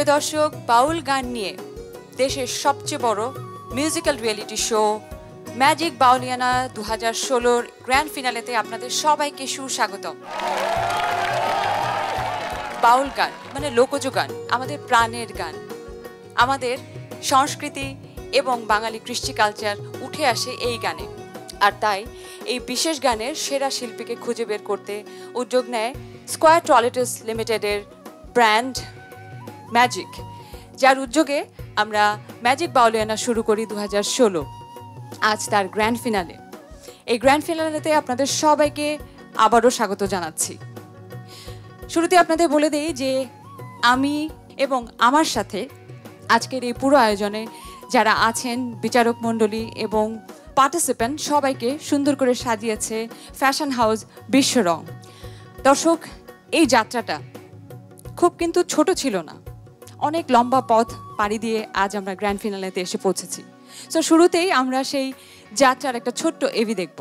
প্রিয় দর্শক, বাউল গান নিয়ে দেশের সবচেয়ে বড় musical reality show magic Bauliana 2016 grand ফিনালেতে আপনাদের সবাইকে সুস্বাগতম। বাউল গান মানে লোকজ গান, আমাদের প্রাণের গান, আমাদের সংস্কৃতি এবং বাঙালি কৃষ্টি কালচার উঠে আসে এই গানে। আর তাই এই বিশেষ গানের সেরা শিল্পীকে খুঁজে বের করতে উদ্যোগ নেয় স্কয়ার টয়লেটস লিমিটেডের ব্র্যান্ড ম্যাজিক, যার উদ্যোগে আমরা ম্যাজিক বাউলিয়ানা শুরু করি 2016। আজ তার গ্র্যান্ড ফিনালে। এই গ্র্যান্ড ফিনালেতে আপনাদের সবাইকে আবারও স্বাগত জানাচ্ছি। শুরুতে আপনাদের বলে দেই যে আমি এবং আমার সাথে আজকের এই পুরো আয়োজনে যারা আছেন, বিচারক মণ্ডলী এবং পার্টিসিপেন্ট, সবাইকে সুন্দর করে সাজিয়েছে ফ্যাশন হাউস বিশ্বরং। দর্শক, এই যাত্রাটা খুব কিন্তু ছোট ছিল না, অনেক লম্বা পথ পাড়ি দিয়ে আজ আমরা গ্র্যান্ড ফিনালেতে এসে পৌঁছেছি। তো শুরুতেই আমরা সেই যাত্রার একটা ছোট্ট এভি দেখব।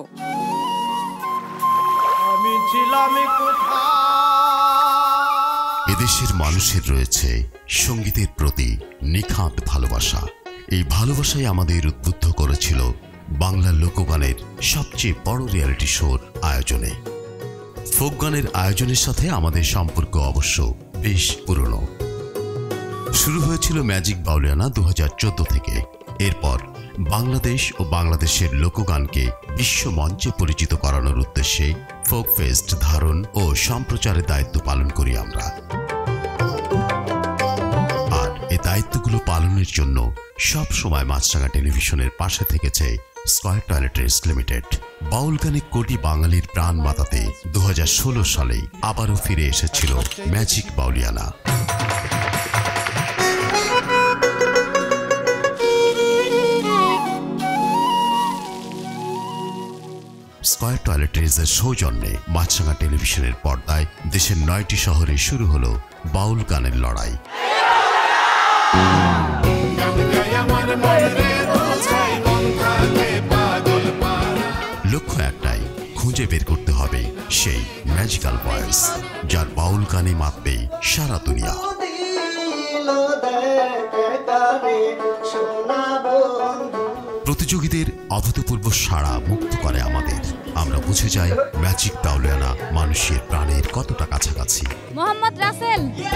এদেশের মানুষের রয়েছে সঙ্গীতের প্রতি নিখাত ভালোবাসা। এই ভালোবাসাই আমাদের উদ্বুদ্ধ করেছিল বাংলা লোকগানের সবচেয়ে বড় রিয়েলিটি শোর আয়োজনে। ফোক গানের আয়োজনের সাথে আমাদের সম্পর্ক অবশ্য বেশ পুরনো। শুরু হয়েছিল ম্যাজিক বাউলিয়ানা 2014 থেকে। এরপর বাংলাদেশ ও বাংলাদেশের লোকগানকে বিশ্ব মঞ্চে পরিচিত করানোর উদ্দেশ্যে ফোক ফেস্ট ধারণ ও সম্প্রচারের দায়িত্ব পালন করি আমরা। আর এই দায়িত্বগুলো পালনের জন্য সব সময় মাছরাঙা টেলিভিশনের পাশে থেকেছে স্কয়ার টয়লেটস লিমিটেড। বাউল গানে কোটি বাঙালির প্রাণ মাতাতে 2016 সালে আবারও ফিরে এসেছিল ম্যাজিক বাউলিয়ানা। স্কয়ার টয়লেটসের সৌজন্যে মাছরাঙা টেলিভিশনের পর্দায় দেশের 9টি শহরে শুরু হলো বাউল গানের লড়াই। লক্ষ্য একটাই, খুঁজে বের করতে হবে সেই ম্যাজিক্যাল ভয়েস যার বাউল গানে মাতবে সারা দুনিয়া। প্রতিযোগীদের অভূতপূর্ব সাড়া মুক্ত করে আমাদের। আমরা বুঝে যাই ম্যাজিক বাউলিয়ানা মানুষের প্রাণের কতটা কাছাকাছি। মোহাম্মদ রাসেল।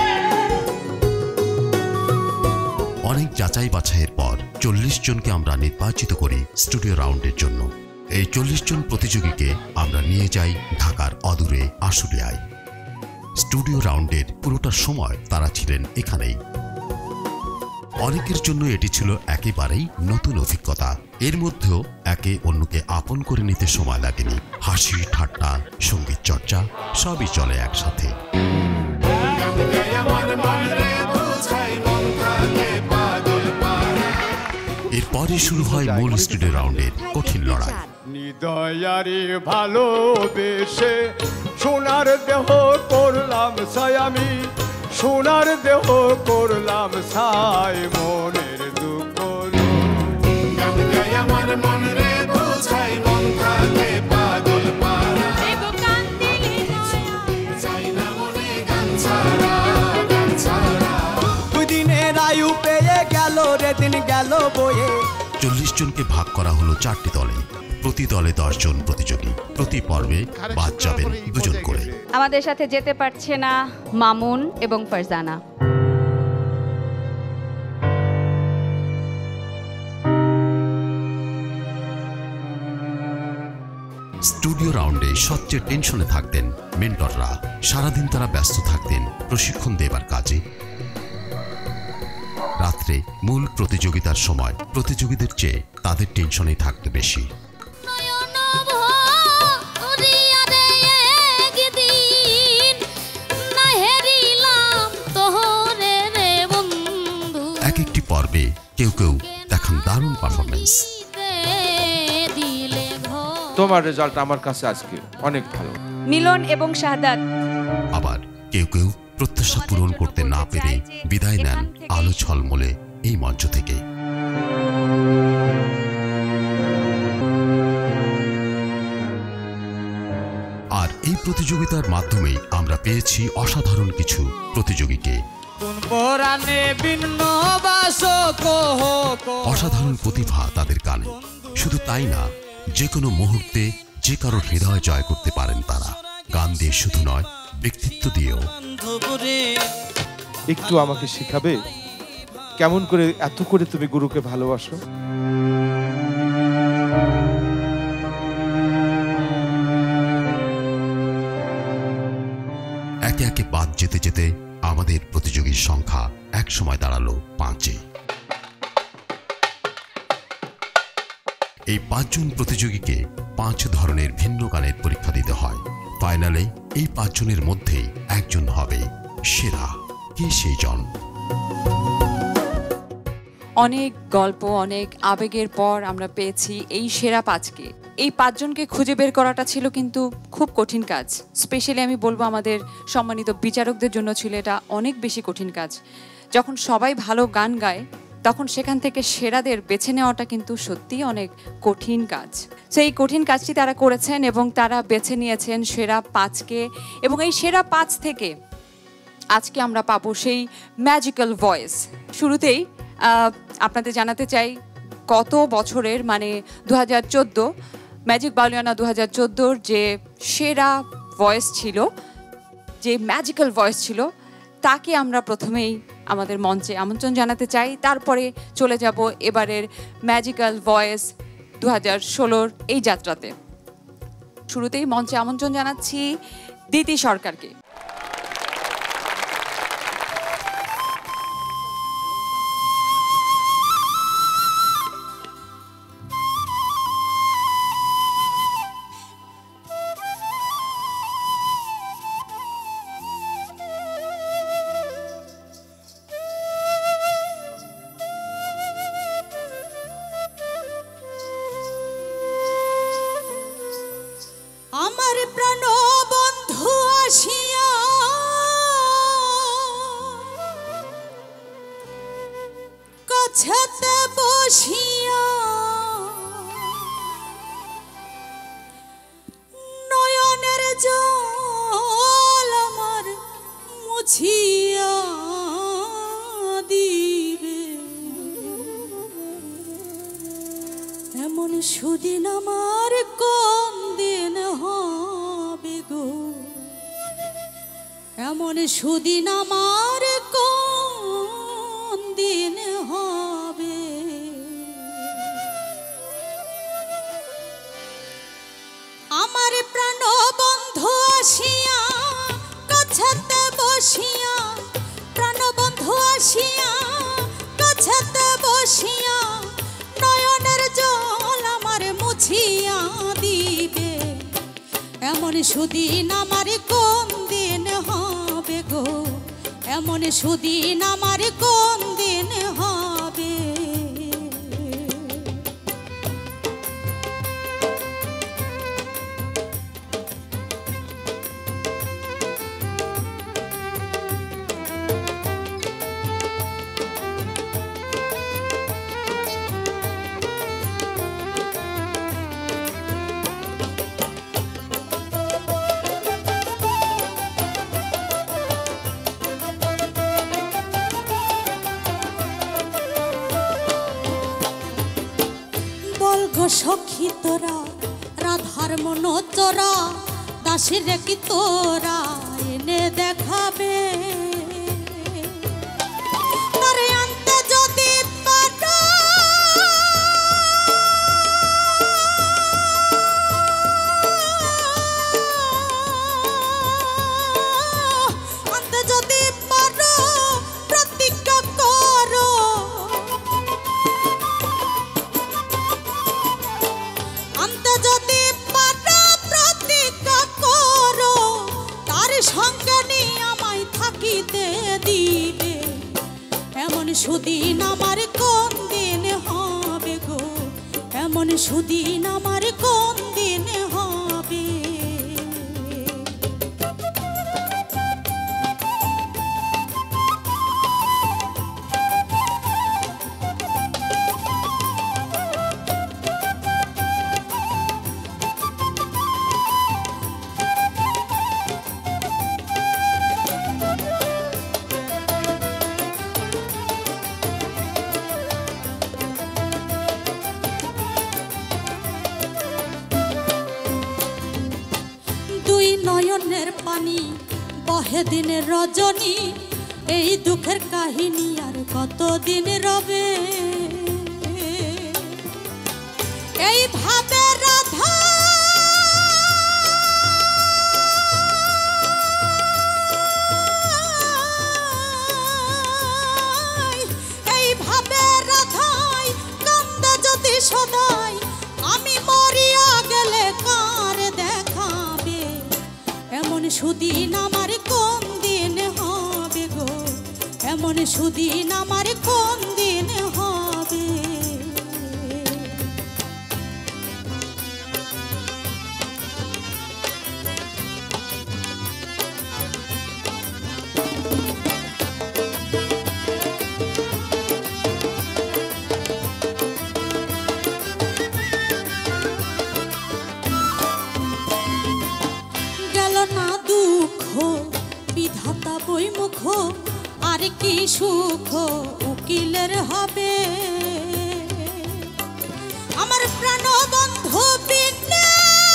অনেক যাচাই বাছাইয়ের পর 40 জনকে আমরা নির্বাচিত করি স্টুডিও রাউন্ডের জন্য। এই 40 জন প্রতিযোগীকে আমরা নিয়ে যাই ঢাকার অদূরে আশুলিয়ায়। স্টুডিও রাউন্ডের পুরোটা সময় তারা ছিলেন এখানেই। অনেকের জন্য এটি ছিল একেবারেই নতুন অভিজ্ঞতা। এর মধ্যেও একে অন্যকে আপন করে নিতে সময় লাগেনি। হাসি, ঠাট্টা, সঙ্গীত চর্চা সবই চলে একসাথে। এরপরে শুরু হয় মূল স্টুডিও রাউন্ডের কঠিন লড়াই। নিদয়ারি ভালোবেসে সোনার দেহ করলাম ছাই, আমি সোনার দেহ করলাম ছাই, মনের দুঃখ আমার মন রে বোঝাই, মন থাকে পাগল পারা, দুই দিনের আয়ু পেয়ে গেল রে দিন গেল বয়ে। 40 জনকে ভাগ করা হলো 4টি দলে। প্রতি দলে 10 জন প্রতিযোগী। প্রতি পর্বে বাদ যাবেন 2 জন করে। আমাদের সাথে যেতে পারছে না মামুন এবং ফারজানা। স্টুডিও রাউন্ডে সবচেয়ে টেনশনে থাকতেন মেন্টররা। সারাদিন তারা ব্যস্ত থাকতেন প্রশিক্ষণ দেবার কাজে। রাত্রে মূল প্রতিযোগিতার সময় প্রতিযোগীদের চেয়ে তাদের টেনশনেই থাকতে বেশি। এক একটি পর্বে কেউ কেউ দেখান দারুণ পারফরমেন্স। তোমার রেজাল্ট আমার কাছে আজকে অনেক ভালো। মিলন এবং শাহাদাত। আবার কেউ কেউ প্রত্যাশা পূরণ করতে না পেরে বিদায় নেন আলো ঝলমলে এই মঞ্চ থেকে। আর এই প্রতিযোগিতার মাধ্যমেই আমরা পেয়েছি অসাধারণ কিছু প্রতিযোগীকে। কোন পরাণে ভিন্ন বাস কহ অসাধারণ প্রতিভা তাদের গানে। শুধু তাই না, যে কোনো মুহূর্তে যে কারো হৃদয় জয় করতে পারেন তারা। গান দিয়ে শুধু নয়, ব্যক্তিত্ব দিয়েও। একটু আমাকে শেখাবে কেমন করে এত করে তুমি গুরুকে ভালোবাসো? একে একে বাদ যেতে যেতে আমাদের প্রতিযোগীর সংখ্যা এক সময় দাঁড়ালো 5-এ। এই 5 জন প্রতিযোগীকে 5 ধরনের ভিন্ন গানের পরীক্ষা দিতে হয়। ফাইনালে এই 5 জনের মধ্যেই একজন হবে সেরা। কে সেই জন? অনেক গল্প, অনেক আবেগের পর আমরা পেয়েছি এই সেরা 5কে। এই 5 জনকে খুঁজে বের করাটা ছিল কিন্তু খুব কঠিন কাজ। স্পেশালি আমি বলবো আমাদের সম্মানিত বিচারকদের জন্য ছিল এটা অনেক বেশি কঠিন কাজ। যখন সবাই ভালো গান গায় তখন সেখান থেকে সেরাদের বেছে নেওয়াটা কিন্তু সত্যিই অনেক কঠিন কাজ। সো এই কঠিন কাজটি তারা করেছেন এবং তারা বেছে নিয়েছেন সেরা 5কে। এবং এই সেরা 5 থেকে আজকে আমরা পাবো সেই ম্যাজিক্যাল ভয়েস। শুরুতেই আপনাদের জানাতে চাই কত বছরের, মানে 2014 ম্যাজিক বাউলিয়ানা 2014 যে সেরা ভয়েস ছিল, যে ম্যাজিক্যাল ভয়েস ছিল, তাকে আমরা প্রথমেই আমাদের মঞ্চে আমন্ত্রণ জানাতে চাই। তারপরে চলে যাব এবারের ম্যাজিক্যাল ভয়েস 2016 এই যাত্রাতে। শুরুতেই মঞ্চে আমন্ত্রণ জানাচ্ছি দিতি সরকারকে। আমার প্রাণ বন্ধু আসিয়া কাছেতে বসিয়া নয়নের জল আমার মুছিয়া দিবে, এমন সুদিন আমার কোন দিন হবে গো, এমন সুদিন আমার কোন দিন হবে। আমার প্রাণ বন্ধু আসিয়া কাছেতে বসিয়া, প্রাণ বন্ধু আসিয়া কাছেতে বসিয়া নয়নের জল আমার মুছিয়া দিবে, এমন সুদিন আমার কোন দিন হবে গো, এমন সুদিন আমার কোন দিন হবে। সখী তোরা রাধার মন তোরা দাসের কি তোরা এনে দেখাবে, তারে আনতে যদি পারো আনতে যদি পারো প্রতিজ্ঞা করো, আনতে যদি পারো প্রতিজ্ঞা করো, তার সঙ্গে নিয়ে আমায় থাকিতে দিবে, এমন সুদিন আমার কোন দিন হবে গো, এমন সুদিন আমার কোন দিন হবে। রহে দিনের রজনী এই দুঃখের কাহিনী আর কতদিন রবে এইভাবে রাধা এইভাবে রাধাই কান্দে যদি সদাই আমি মরিয়া গেলে কার দেখাবে এমন সুদিন আমার কোন দিন হবে গো এমন সুদিন আমার কোন দিন হবে বিধাতা বইমুখ আর কি সুখ উকিলের হবে আমার প্রাণ বন্ধু বিনে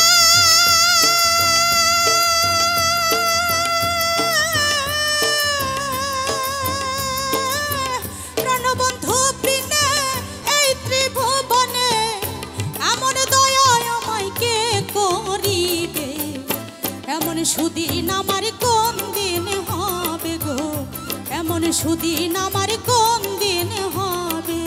প্রাণ বন্ধু বিনে এই ত্রিভুবনে এমন দয়া আমায় কে করিবে এমন সুদিন আমার কোন দিন হবে গো এমন সুদিন আমার কোন দিন হবে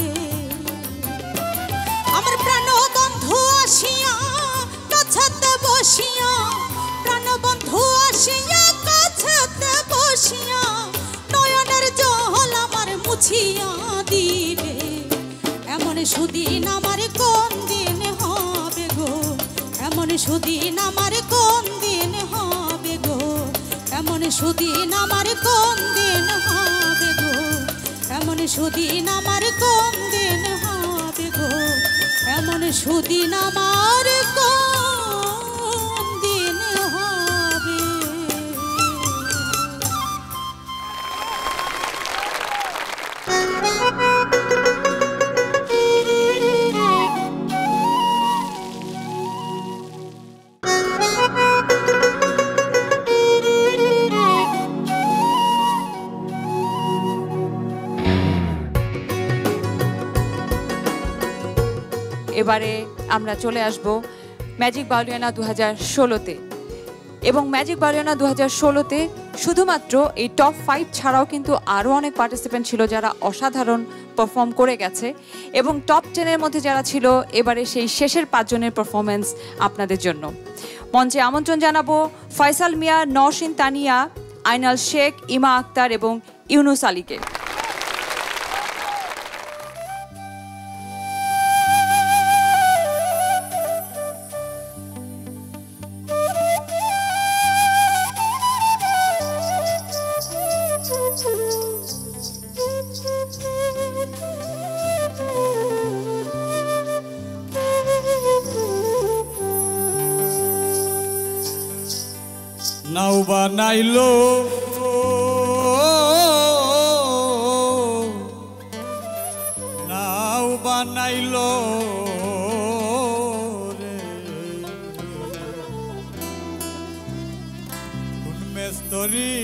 আমার প্রাণ বন্ধু আসিয়া কাছেতে বসিয়া প্রাণ বন্ধু আসিয়া কাছেতে বসিয়া নয়নের জল আমার মুছিয়া দিবে এমন সুদিন আমার কোন দিন হবে গো এমন সুদিন আমার কোন দিন হবে গো এমন সুদিন আমার কোন দিন হবে গো এমন সুদিন আমার কোন দিন হবে গো এমন সুদিন আমার কোন দিন হবে এবারে আমরা চলে আসব ম্যাজিক বাউলিয়ানা 2016-তে এবং ম্যাজিক বাউলিয়ানা 2016-তে শুধুমাত্র এই টপ 5 ছাড়াও কিন্তু আরও অনেক পার্টিসিপেন্ট ছিল যারা অসাধারণ পারফর্ম করে গেছে এবং টপ 10-এর মধ্যে যারা ছিল এবারে সেই শেষের 5 জনের পারফরমেন্স আপনাদের জন্য মঞ্চে আমন্ত্রণ জানাবো ফয়সাল মিয়া, নওশিন তানিয়া, আইনাল শেখ, ইমা আক্তার এবং ইউনুস আলীকে। নাও বানাইলো নাও বানাইলো রে কোন মেস্তরি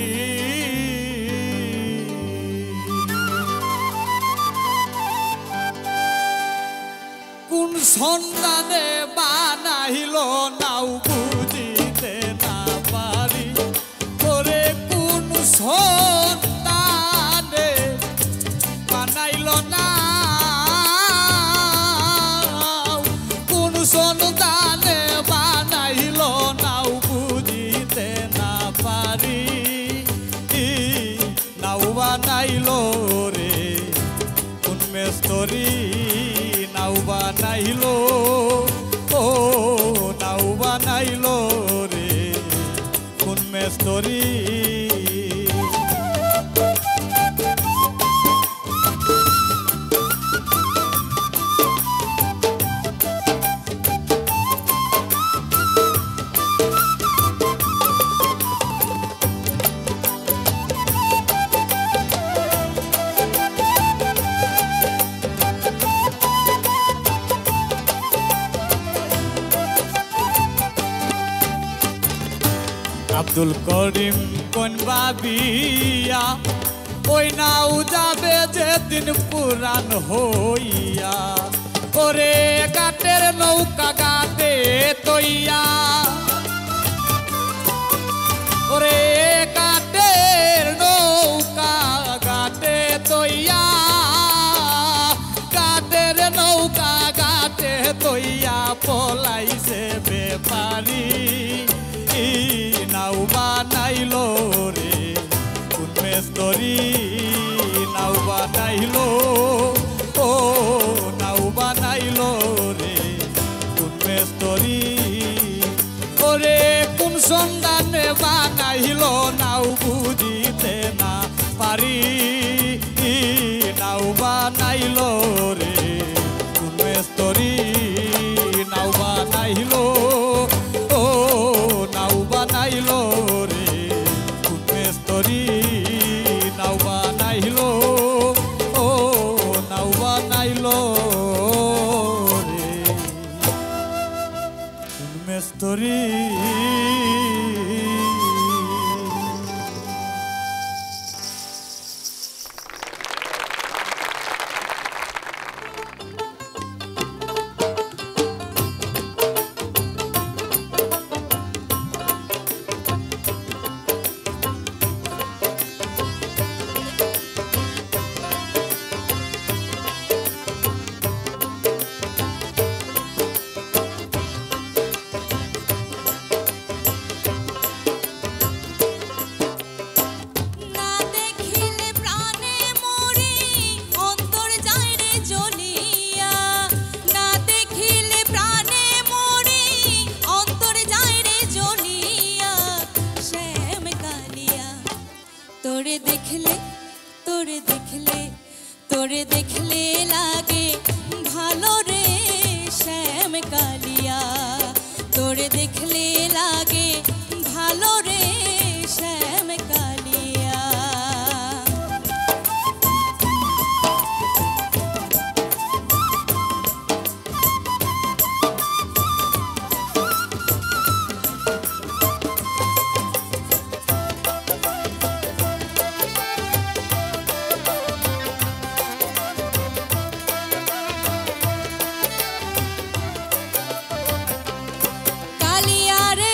কোন সন্ধানে বানাইলো নাও বুঝিতে না পারি তোরে কোন সন্তানে বানাইলো না কোন সন্তানে বানাইলো নাও বুঝিতে না পারি নাও বানাইলো রে কোন মেস্তরি নাও বানাইলো ও নাও বানাইলো রে কোন মেস্তরি আব্দুল করিম কোন ভাবিয়া ওই নাও যাবে যেদিন পুরান হইয়া ওরে ঘাটের নৌকা ঘাটে তৈয়া ওরে ঘাটের নৌকা ঘাটে তৈয়া ঘাটের নৌকা ঘাটে তৈয়া পলাইছে বেপারি নাও বানাইলো রে কোন মেস্তরি নাও বানাইলো ও নাও বানাইলো রে কোন মেস্তরি ওরে কোন সন্ধানে বানাইলো নাও বুঝিতে না পারি নাও বানাইলো রে কোন মেস্তরি নাও বানাইলো ও নাও বানাইলো রে কোন মেস্তরি নাও বানাইলো ও নাও বানাইলো রে কোন মেস্তরি না দেখিলে প্রাণে মরি অন্তর যায় রে জ্বলিয়া না দেখিলে প্রাণে মরি অন্তর যায় রে জ্বলিয়া শ্যাম কালিয়া তোরে দেখলে তোরে দেখলে তোরে দেখলে লাগে ভালো রে শ্যাম কালিয়া তোরে দেখলে লাগে ভালো রে শ্যাম কালিয়া কালিয়া রে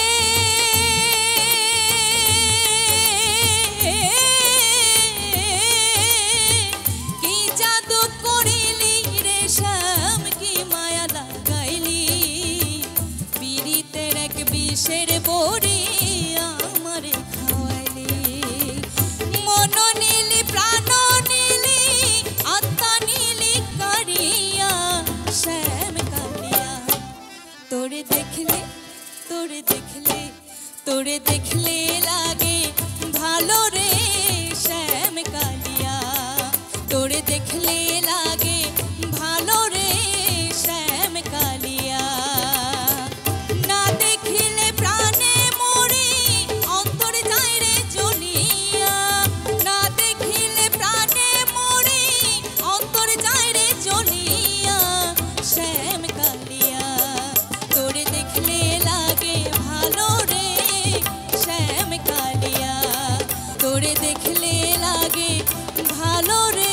কি জাদু করিলি রে শ্যাম কি মায়া লাগাইলি পীড়িতের এক বিষের বড়ি আমারে খাওয়াইলি মন নিলি প্রাণ নিলি আত্মা নিলি কারিয়া শ্যাম কালিয়া তোরে দেখলে তোরে দেখলে তোরে দেখলে লাগে ভালো রে শ্যাম কালিয়া তোরে দেখলে লাগে ভালো রে শ্যাম কালিয়া না দেখিলে প্রাণে মরি অন্তর যায় রে জ্বলিয়া না দেখিলে প্রাণে মরি অন্তর যায় রে জ্বলিয়া শ্যাম কালিয়া তোরে দেখলে লাগে ভালো রে শ্যাম কালিয়া তোরে দেখলে লাগে ভালো রে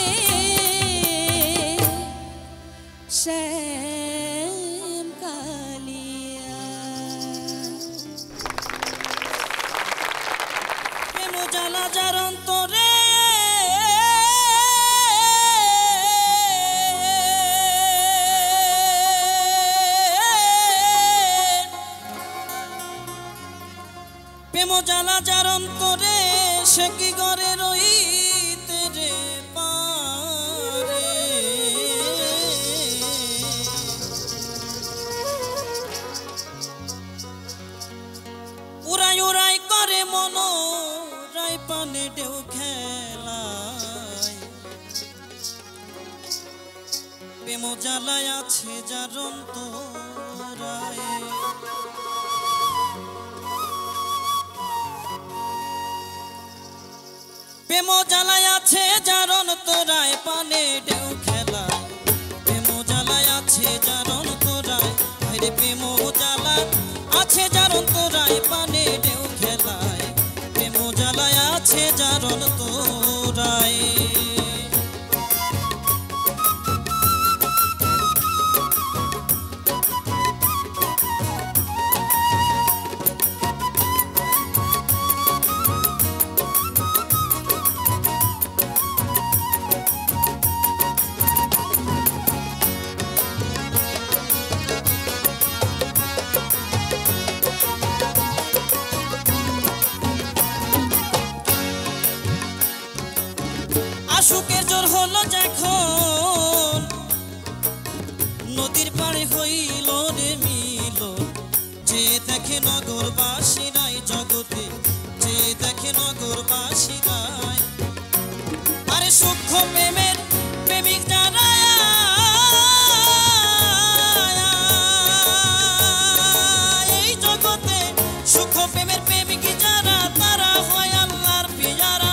শ্যাম কালিয়া প্রেম জ্বালা যার অন্তরে প্রেম জ্বালা যার অন্তরে সে কি করে রইতে রে পারে উড়াই উড়াই করে মন রাই পানে ঢেউ খেলায় প্রেম জ্বালায় আছে যার অন্তরায় প্রেম জ্বালায় আছে যার অন্তরায় পানে ঢেউ খেলায় প্রেম জ্বালায় আছে যার অন্তরায় ভাইরে প্রেম জ্বালা আছে যার অন্তরায় পানে ঢেউ খেলায় প্রেম নজর হলো যখন নদীর পাড়ে হইল রে মিল, যে দেখে নগরবাসীরাই জগতে, যে দেখে নগরবাসীরাই, আরে সূক্ষ্ম প্রেমের প্রেমিক যারা এই জগতে, সূক্ষ্ম প্রেমের প্রেমিক যারা তারা হয় আল্লাহর পিয়ারা।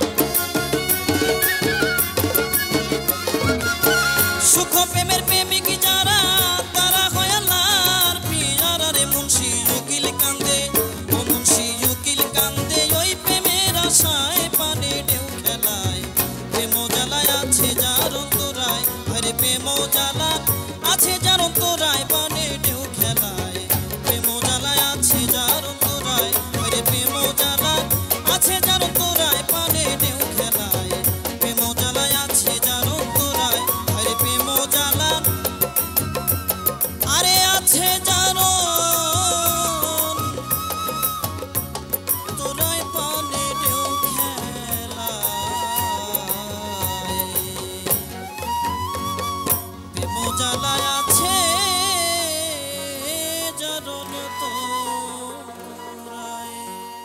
সূক্ষ্ম প্রেমের প্রেমিক যারা তারা হয় আল্লাহর পিয়ারা রে। মুন্সি উকিল কান্দে, ও মুন্সি উকিল কান্দে, ওই প্রেমের আশায় পানে ঢেউ খেলায়। প্রেম জ্বালায় আছে যার অন্তরায়, আরে প্রেম জ্বালা আছে যার অন্তরায়, পানে ঢেউ খেলায়। প্রেম জ্বালায় আছে যার অন্তরায়, আরে প্রেম জ্বালা আছে যার অন্তরায়, পানে ঢেউ খেলায়। প্রেম জ্বালায় আছে যার অন্তরায়, আরে প্রেম জ্বালা আরে আছে যার অন্তরায়, পানে ঢেউ খেলায়। প্রেম জ্বালায় আছে যার অন্তরায়।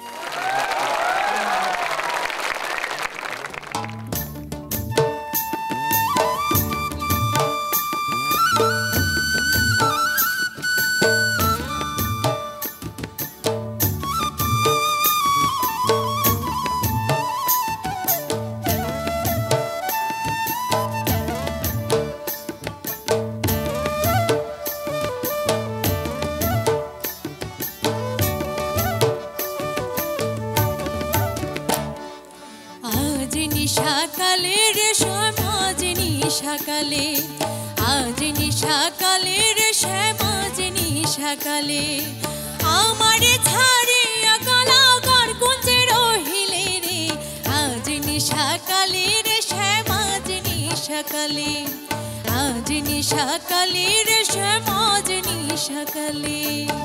আজ নিশাকালে রে সমাজ নিশাকালে, আজ নিশাকালে রে সমাজ নিশাকালে, আমারে ছাড়িয়া কালাগার কুঞ্জে রহিলে রে। আজ নিশাকালে রে সমাজ নিশাকালে, আজ নিশাকালে রে সমাজ নিশাকালে।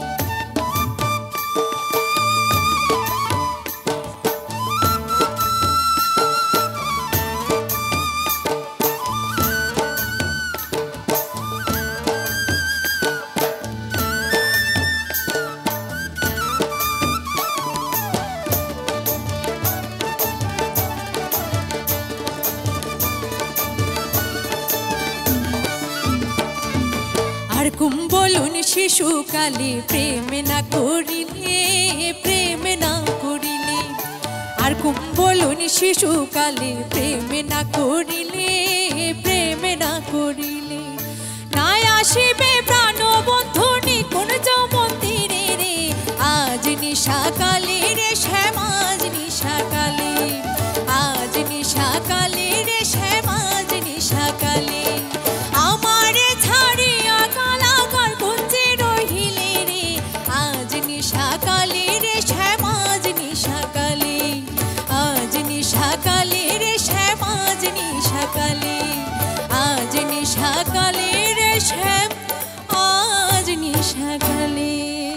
আর কুম বলুন শিশুকালে প্রেম না করিলে, প্রেম না করিলে। আর কুম বলুন শিশুকালে প্রেম না করিলে, প্রেম না করিলে। নাই আসিবে প্রাণ বন্ধু নিকুণ মন্দিরে রে। আজ নিশাকালে রে শ্যামাজ নিশাকালে, আজ নিশাকালে রে শ্যামাজ নিশাকালে, আমারে ছাড়িয়া কালাগার কুঞ্জে রহিলে রে। আজ নিশাকালে রে শ্যামাজ নিশাকালে, আজ নিশাকালে রে শ্যামাজ নিশাকালে, আজ নিশাকালে রে শ্যাম আজ নিশাকালে।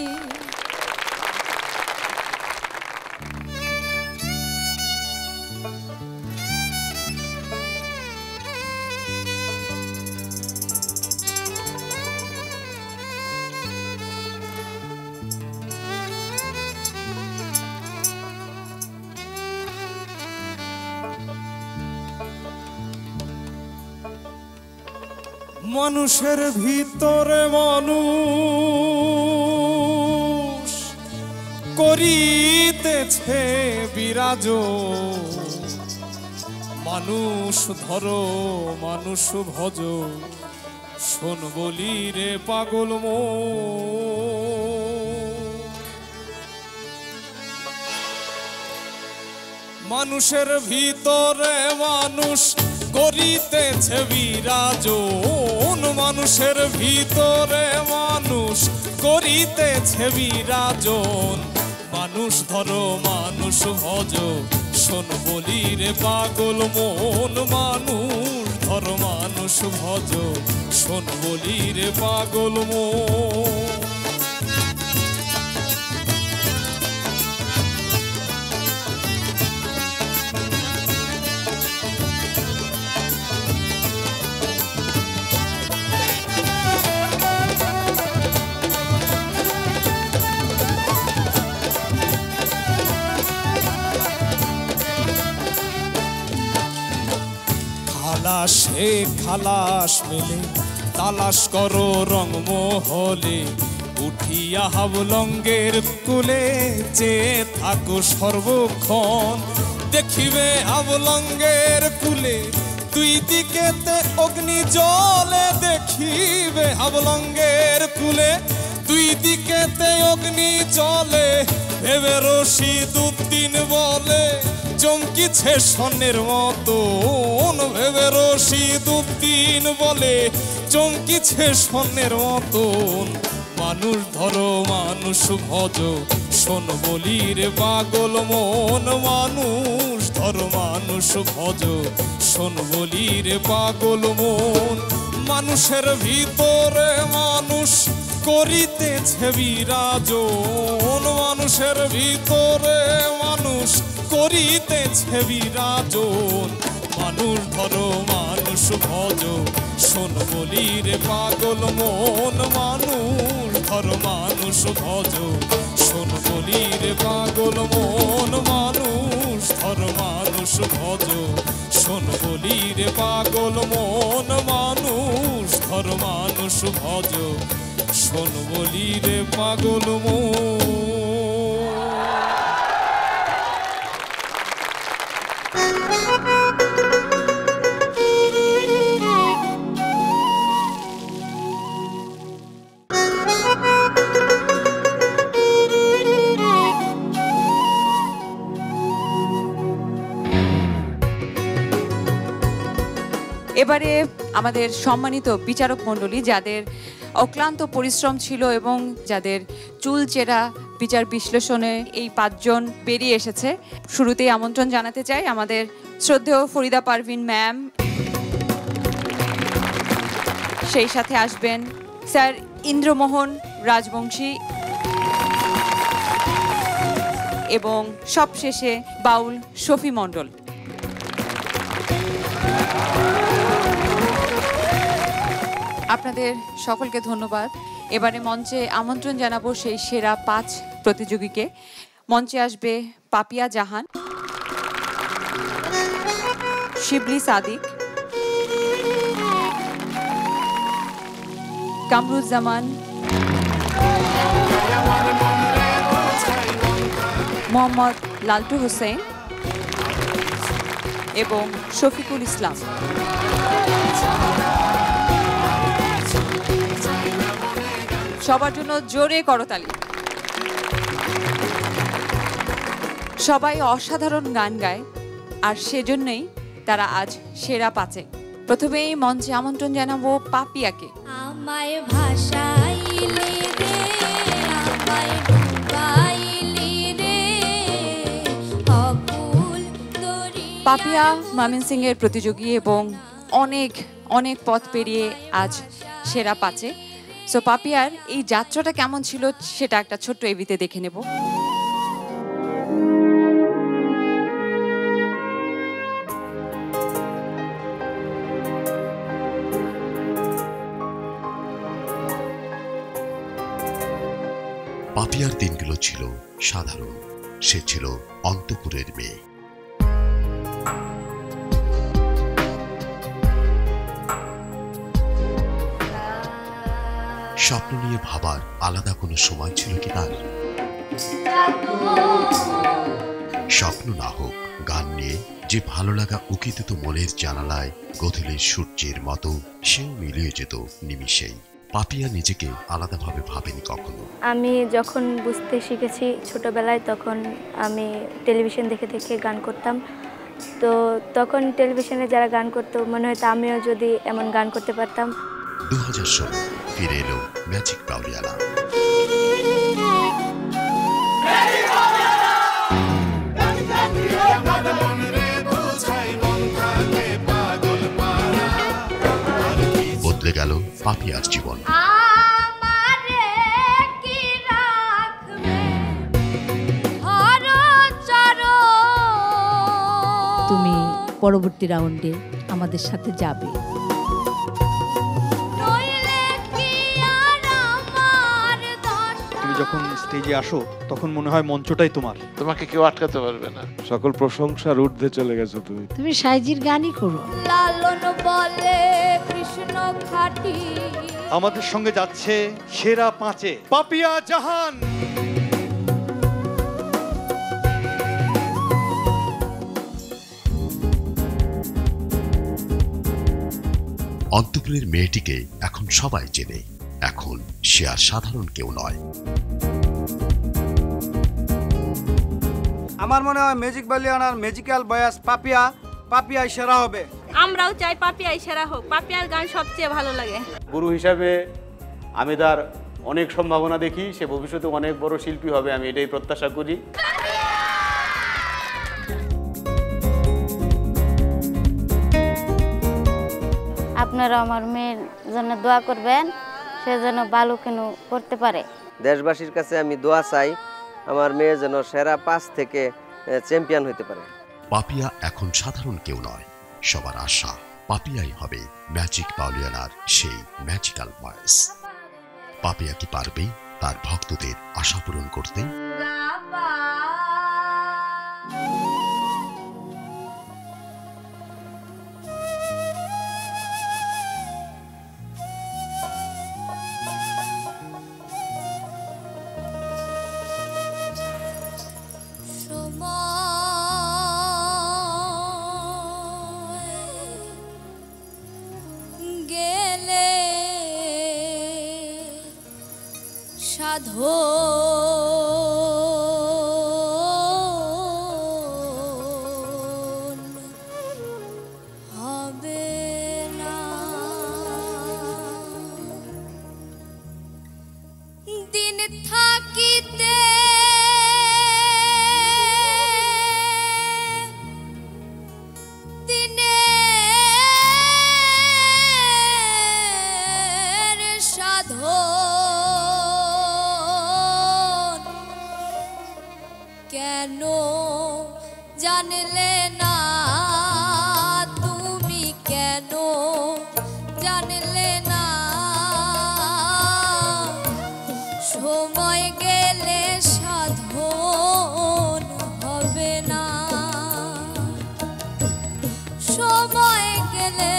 মানুষের ভিতরে মানুষ করিতেছে বিরাজ, মানুষ ধরো মানুষ ভজ, শোন বলি রে পাগল মানুষের ভিতরে মানুষ করিতেছে বিরাজন, মানুষের ভিতরে মানুষ করিতেছে বিরাজন। মানুষ ধরো মানুষ ভজ, শোন বলি রে পাগল মন। মানুষ ধরো মানুষ ভজ, শোন বলি রে পাগল মন। আকাশে খালাস মেলে তালাশ করো রংমহলে উঠিয়া হাবলঙ্গের কুলে চেয়ে থাকো সর্বক্ষণ দেখিবে হাবলঙ্গের কুলে দুই দিকেতে অগ্নি জলে দেখিবে হাবলঙ্গের কুলে দুই দিকেতে অগ্নি জলে ভেবে রশিদউদ্দিন বলে চমকিছে স্বর্ণের মতন ভেবে রশিদউদ্দিন বলে চমকিছে স্বর্ণের মতন মানুষ ধরো মানুষ ভজ শোন বলি রে পাগল মন মানুষ ধরো মানুষ ভজ শোন বলি রে পাগল মন মানুষের ভিতরে মানুষ করিতেছে বিরাজন মানুষের ভিতরে মানুষ করিতেছে বিরাজন মানুষ ধরো মানুষ ভজ শোন বলি রে পাগল মন মানুষ ধরো মানুষ ভজ শোন বলি রে পাগল মন মানুষ ধরো মানুষ ভজ শোন বলি রে পাগল মন মানুষ ধরো মানুষ ভজ শোন বলি রে পাগল মন এবারে আমাদের সম্মানিত বিচারক মণ্ডলী যাদের অক্লান্ত পরিশ্রম ছিল এবং যাদের চুলচেরা বিচার বিশ্লেষণে এই 5 জন বেরিয়ে এসেছে শুরুতেই আমন্ত্রণ জানাতে চাই আমাদের শ্রদ্ধেয় ফরিদা পারভিন ম্যাম সেই সাথে আসবেন স্যার ইন্দ্রমোহন রাজবংশী এবং সবশেষে বাউল শফি মণ্ডল আপনাদের সকলকে ধন্যবাদ এবারে মঞ্চে আমন্ত্রণ জানাবো সেই সেরা 5 প্রতিযোগীকে মঞ্চে আসবে পাপিয়া জাহান শিবলি সাদিক কামরুজ্জামান মোহাম্মদ লালটু হোসেন এবং শফিকুল ইসলাম সবার জন্য জোরে করতালি সবাই অসাধারণ গান গায় আর সেজন্যই তারা আজ সেরা 5-এ প্রথমেই মঞ্চে আমন্ত্রণ জানাবো পাপিয়াকে আমায় ভাষাইলি রে আমায় ডুবাইলি রে অকুল দরি পাপিয়া ময়মনসিংহ এর প্রতিযোগী এবং অনেক অনেক পথ পেরিয়ে আজ সেরা 5-এ সো পাপিয়ার এই যাত্রাটা কেমন ছিল সেটা একটা ছোট্ট এবিতে দেখে নেব পাপিয়ার দিনগুলো ছিল সাধারণ সে ছিল অন্তপুরের মেয়ে স্বপ্ন নিয়ে ভাবার আলাদা কোনো সময় ছিল কি তার স্বপ্ন না হোক গান নিয়ে যে ভালো লাগা উকিত মনের জানালায় গধূলির সূর্যের মতো সেও মিলিয়ে যেত নিমিষেই পাপিয়া নিজেকে আলাদাভাবে ভাবেনি কখনো আমি যখন বুঝতে শিখেছি ছোটবেলায় তখন আমি টেলিভিশন দেখে দেখে গান করতাম তো তখন টেলিভিশনে যারা গান করতো মনে হয়তো আমিও যদি এমন গান করতে পারতাম 2016 ফিরে এলো ম্যাজিক পাউলিয়ানা বদলে গেল পাপিয়ার জীবন তুমি পরবর্তী রাউন্ডে আমাদের সাথে যাবে তুমি যখন স্টেজে আসো তখন মনে হয় মঞ্চটাই তোমার, তোমাকে কেউ আটকাতে পারবে না। সকল প্রশংসার ঊর্ধ্বে চলে গেছো তুমি। তুমি সাইজির গানই করো। লালন বলে কৃষ্ণ খাটি। আমাদের সঙ্গে যাচ্ছে সেরা পাঁচে পাপিয়া জাহান। অন্তপুরের মেয়েটিকে এখন সবাই চেনে। এখন সে আর সাধারণ কেউ নয়। আমার মনে হয় ম্যাজিক বালিয়ানার ম্যাজিক্যাল বয়াস পাপিয়াই সেরা হবে। আমরাও চাই পাপিয়াই সেরা হোক। পাপিয়ার গান সবচেয়ে ভালো লাগে। গুরু হিসাবে আমি তার অনেক সম্ভাবনা দেখি, সে ভবিষ্যতে অনেক বড় শিল্পী হবে, আমি এটাই প্রত্যাশা করি। আপনারা আমার মেয়ের জন্য দোয়া করবেন, সে যেন ভালো কেন করতে পারে। দেশবাসীর কাছে আমি দোয়া চাই আমার মেয়ে যেন সেরা 5 থেকে চ্যাম্পিয়ন হতে পারে। পাপিয়া এখন সাধারণ কেউ নয়, সবার আশা পাপিয়াই হবে ম্যাজিক বাউলিয়ানার সেই ম্যাজিক্যাল ভয়েস। পাপিয়া কি পারবে তার ভক্তদের আশা পূরণ করতে? গেলে সাধো হবে না, দিন থাকিতে কেন জানলে না তুমি, কেন জানলে না সময় গেলে সাধন হবে না, সময় গেলে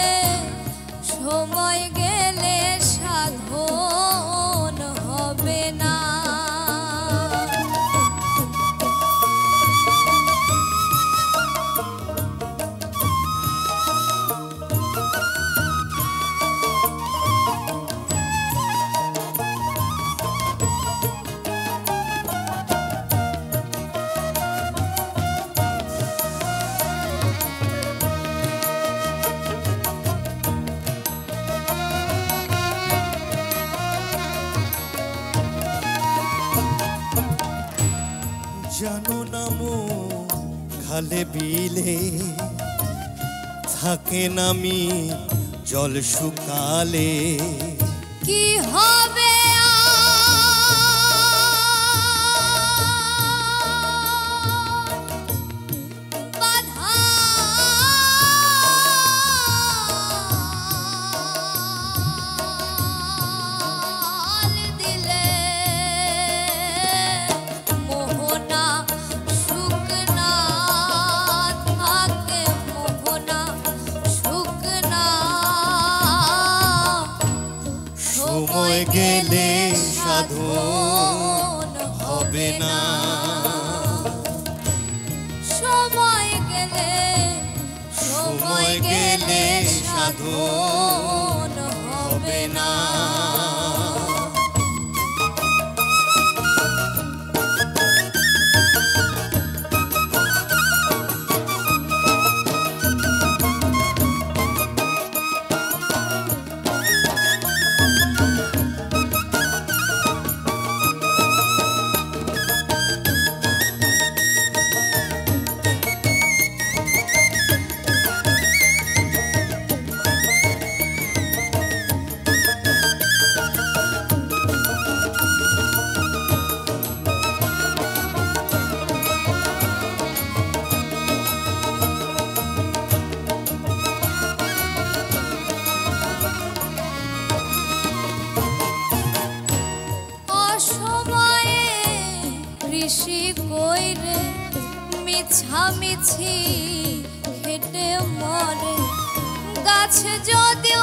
সাধন হবে না। জানো না মো খালে বিলে থাকে নামি জল শুকালে কি হবে সময় গেলে সাধন হবে না, সময় গেলে সাধন হবে না। মিছি খেটে মরে গাছ যদিও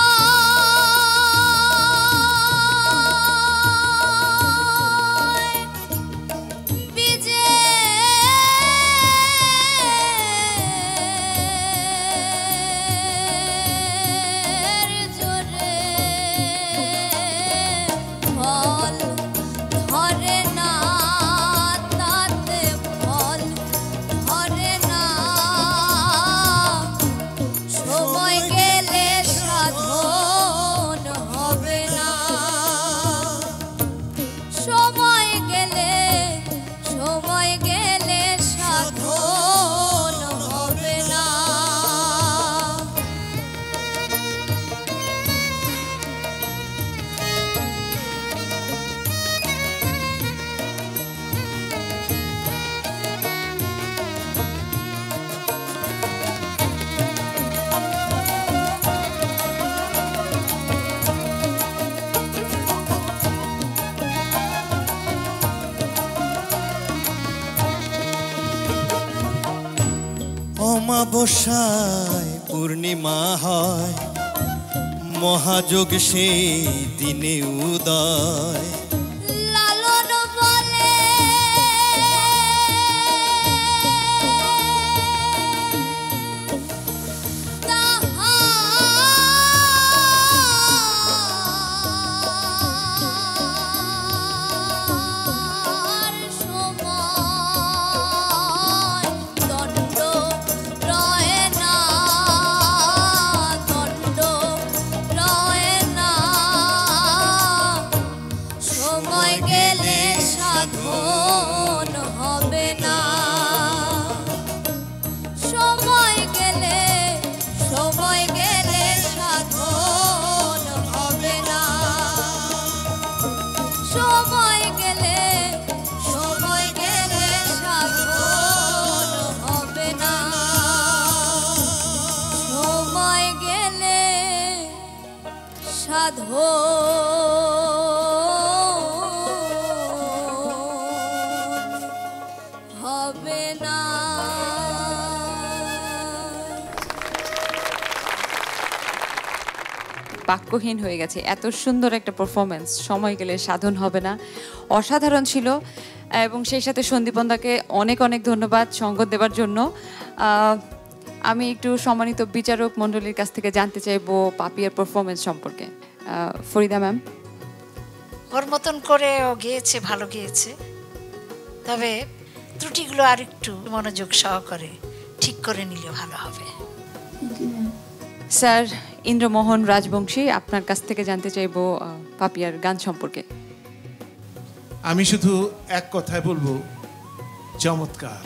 অমাবস্যায় পূর্ণিমা হয় মহাযোগ সেই দিনে উদয় লালন বলে হবে না। বাক্যহীন হয়ে গেছে, এত সুন্দর একটা পারফরমেন্স, সময় গেলে সাধন হবে না, অসাধারণ ছিল। এবং সেই সাথে সন্দীপনদাকে অনেক অনেক ধন্যবাদ সঙ্গ দেওয়ার জন্য। আমি একটু সম্মানিত বিচারক মণ্ডলীর কাছ থেকে জানতে চাইবো পাপিয়ার পারফরমেন্স সম্পর্কে। ফরিদা ম্যাম। ওর মতন করে ও গিয়েছে, ভালো গিয়েছে, তবে ত্রুটিগুলো আর একটু মনোযোগ সহকারে ঠিক করে নিলে ভালো হবে। স্যার ইন্দ্রমোহন রাজবংশী, আপনার কাছ থেকে জানতে চাইবো পাপিয়ার গান সম্পর্কে। আমি শুধু এক কথায় বলবো, চমৎকার।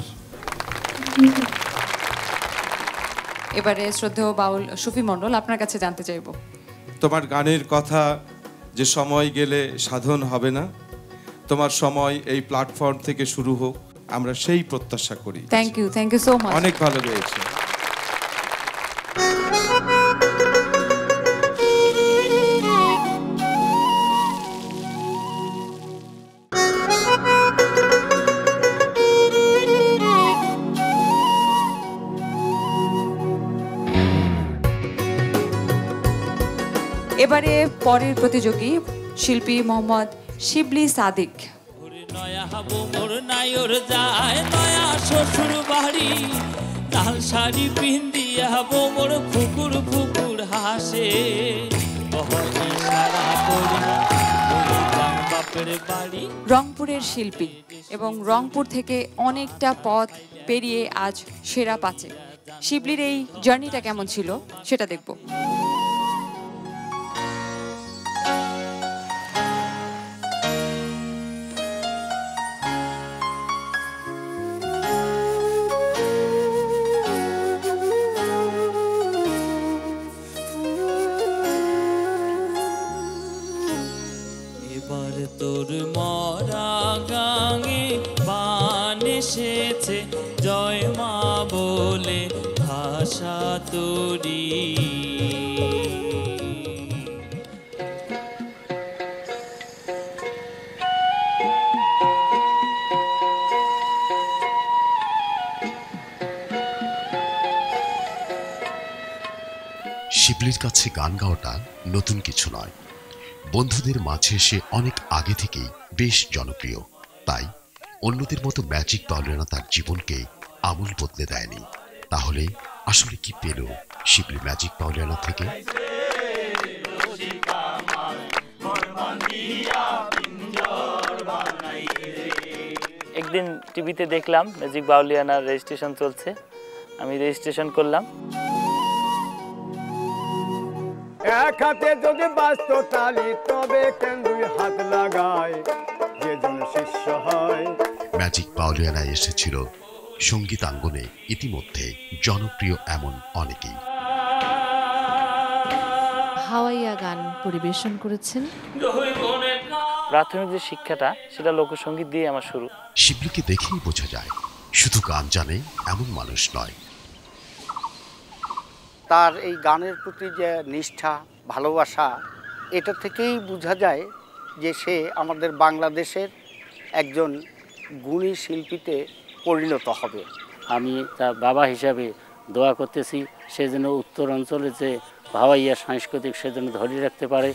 এবারে শ্রদ্ধেয় বাউল সুফি মণ্ডল, আপনার কাছে জানতে চাইবো। তোমার গানের কথা যে সময় গেলে সাধন হবে না, তোমার সময় এই প্ল্যাটফর্ম থেকে শুরু হোক, আমরা সেই প্রত্যাশা করি। Thank you so much. অনেক ভালো গেয়েছে। এবারে পরের প্রতিযোগী শিল্পী মোহাম্মদ শিবলি সাদিক। নয়া হাবো মোর নায়র যায় নয়া শ্বশুর বাড়ি, লাল শাড়ি পিন্দিয়া হাবো মোর ফুকুর ফুকুর হাসে, বাপের বাড়ি। রংপুরের শিল্পী এবং রংপুর থেকে অনেকটা পথ পেরিয়ে আজ সেরা পাচে। শিবলির এই জার্নিটা কেমন ছিল সেটা দেখব। এবার তোর মরা গাঙে বান এসেছে, জয় মা বলে ভাষা তোরি। শিবলির কাছে গান গাওয়াটা নতুন কিছু নয়। বন্ধুদের মাঝে সে অনেক আগে থেকেই বেশ জনপ্রিয়। তাই অন্যদের মতো ম্যাজিক পাওলিয়ানা তার জীবনকে আমূল বদলে দেয়নি। তাহলে আসলে কি পেল শিবলি ম্যাজিক পাওলিয়ানা থেকে? একদিন টিভিতে দেখলাম ম্যাজিক বাউলিয়ানার রেজিস্ট্রেশন চলছে, আমি রেজিস্ট্রেশন করলাম। এক হাতে যদি বাস্ত তালি তবে কেন দুই হাত লাগায়, যে জন শিষ্য হয়। ম্যাজিক বাউলিয়ানায় এসেছিল সঙ্গীতাঙ্গনে ইতিমধ্যে জনপ্রিয় এমন অনেকেই। হাওয়াইয়া গান পরিবেশন করেছেন। প্রাথমিক যে শিক্ষাটা সেটা লোকসঙ্গীত দিয়ে আমার শুরু। শিবলিকে দেখেই বোঝা যায় শুধু গান জানে এমন মানুষ নয়। তার এই গানের প্রতি যে নিষ্ঠা, ভালোবাসা, এটা থেকেই বোঝা যায় যে সে আমাদের বাংলাদেশের একজন গুণী শিল্পীতে পরিণত হবে। আমি তার বাবা হিসাবে দোয়া করতেছি সে যেন উত্তর অঞ্চলে যে হাওয়াইয়া সাংস্কৃতিক সে যেন ধরে রাখতে পারে।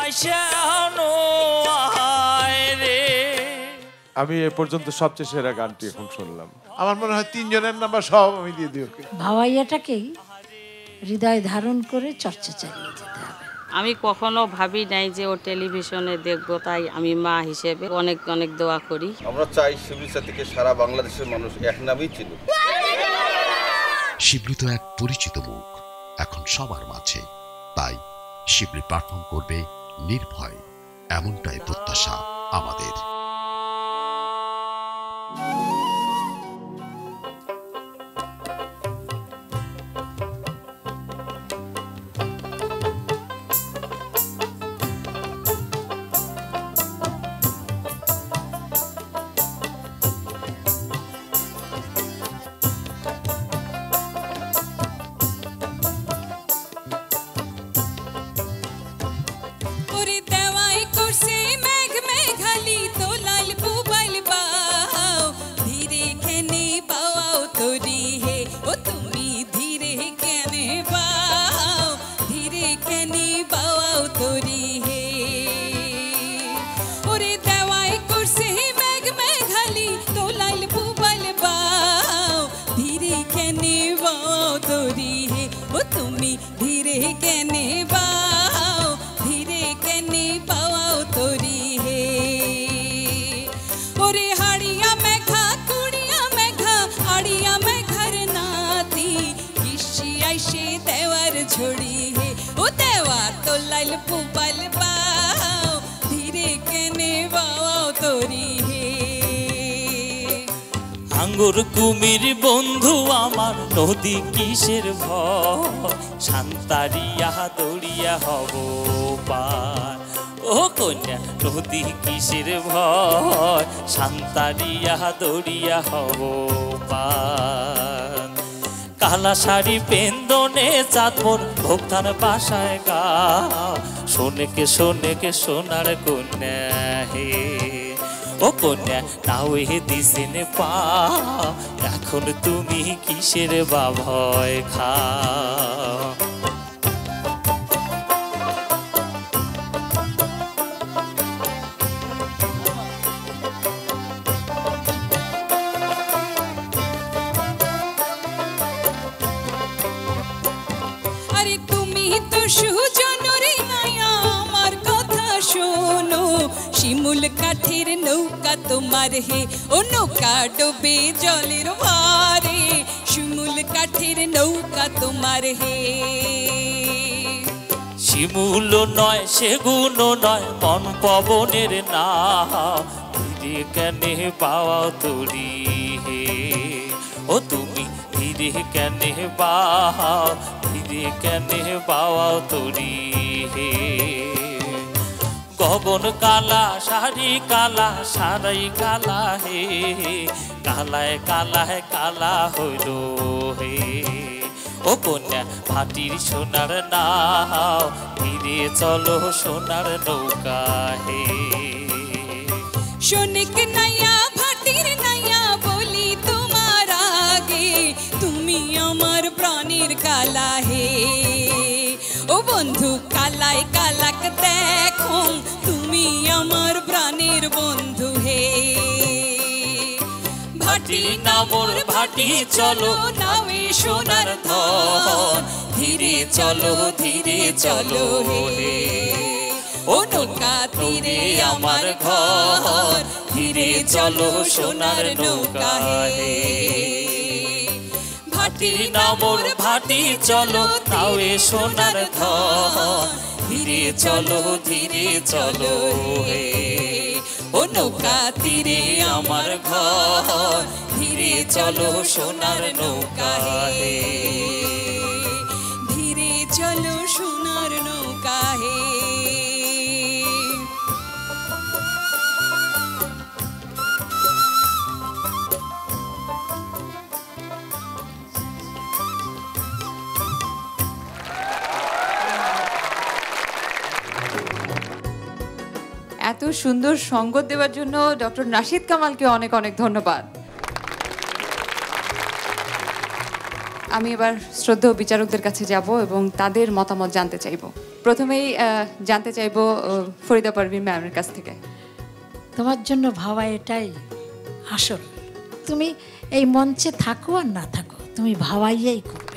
আমি এ পর্যন্ত সবচেয়ে সেরা গানটি এখন শুনলাম। আমার মনে হয় 3 জনের নাম্বার সব আমি দিয়ে দিই ওকে। ভাওয়াইয়াটাকেই হৃদয় ধারণ করে চর্চা চালিয়ে যেতে হবে। আমি কখনো ভাবি নাই যে ও টেলিভিশনে দেখবো, তাই আমি মা হিসেবে অনেক অনেক দোয়া করি। আমরা চাই শিবলি সাথীকে সারা বাংলাদেশের মানুষ এক নামেই চিনুক। শিবলি তো এক পরিচিত মুখ এখন সবার মাঝে, তাই শিবলি পারফর্ম করবে নির্ভয়, এমনটাই প্রত্যাশা আমাদের। আঙ্গুর কুমির বন্ধু আমার নদী কিসের ভয়, শান্তারিয়া দৌড়িয়া হব পার। ও কন্যা নদী কিসের ভয়, শান্তারিয়া দৌড়িয়া হব পার। কালা শাড়ি পেন্দনে চাঁদপুর ভোক্তার বাসায় গা, শোনেকে শোনেকে সোনার কন্যা হে। ও কন্যা নাও হে দিছেন পা, এখন তুমি কিসের বা ভয় খা। আরে তুমি তো সুজনরে নাইয়া আমার কথা শোনো, শিমুল কাঠের নৌকা তোমার হে, ও নৌকা ডোবে জলের ভারে, শিমুল কাঠের নৌকা তোমার হে। শিমুল নয় সেগুন নয় মন পবনের না, ধীরে কেনে পাওয়া তরি হে। ও তুমি ধীরে কেনে পাও, ধীরে কেনে পাওয়া তরি হে। গগন কালা শাড়ি কালা সারাই কালা হে, কালায় কালায় কালা হইল হে। ও কন্যা ভাটির সোনার নাও, ধীরে চলো সোনার নৌকা হে। শোনেক নাইয়া ভাটির নাইয়া বলি তোমার আগে, তুমি আমার প্রাণের কালা হে। ও কালাই কালাক দেখো তুমি আমার প্রাণের বন্ধু হে ভাটি নামর ভাটি চলো নামে সোনার ধন ধীরে চলো হে ও নৌকা তীরে আমার ঘর ধীরে চলো সোনার নৌকা হে ভাটি নামর ভাটি চলো নাওয়ে সোনার ধন ধীরে চলো হে ও নৌকা তীরে আমার ঘর ধীরে চলো সোনার নৌকা হে ধীরে চলো সোনার নৌকা হে এত সুন্দর সঙ্গত দেওয়ার জন্য ডক্টর নাশিদ কামালকে অনেক অনেক ধন্যবাদ। আমি এবার শ্রদ্ধেয় বিচারকদের কাছে যাব এবং তাদের মতামত জানতে চাইব। প্রথমেই জানতে চাইব ফরিদা পারভিন ম্যামের কাছ থেকে। তোমার জন্য ভাবা এটাই আসল। তুমি এই মঞ্চে থাকো আর না থাকো, তুমি ভাবাইয়াই করবে।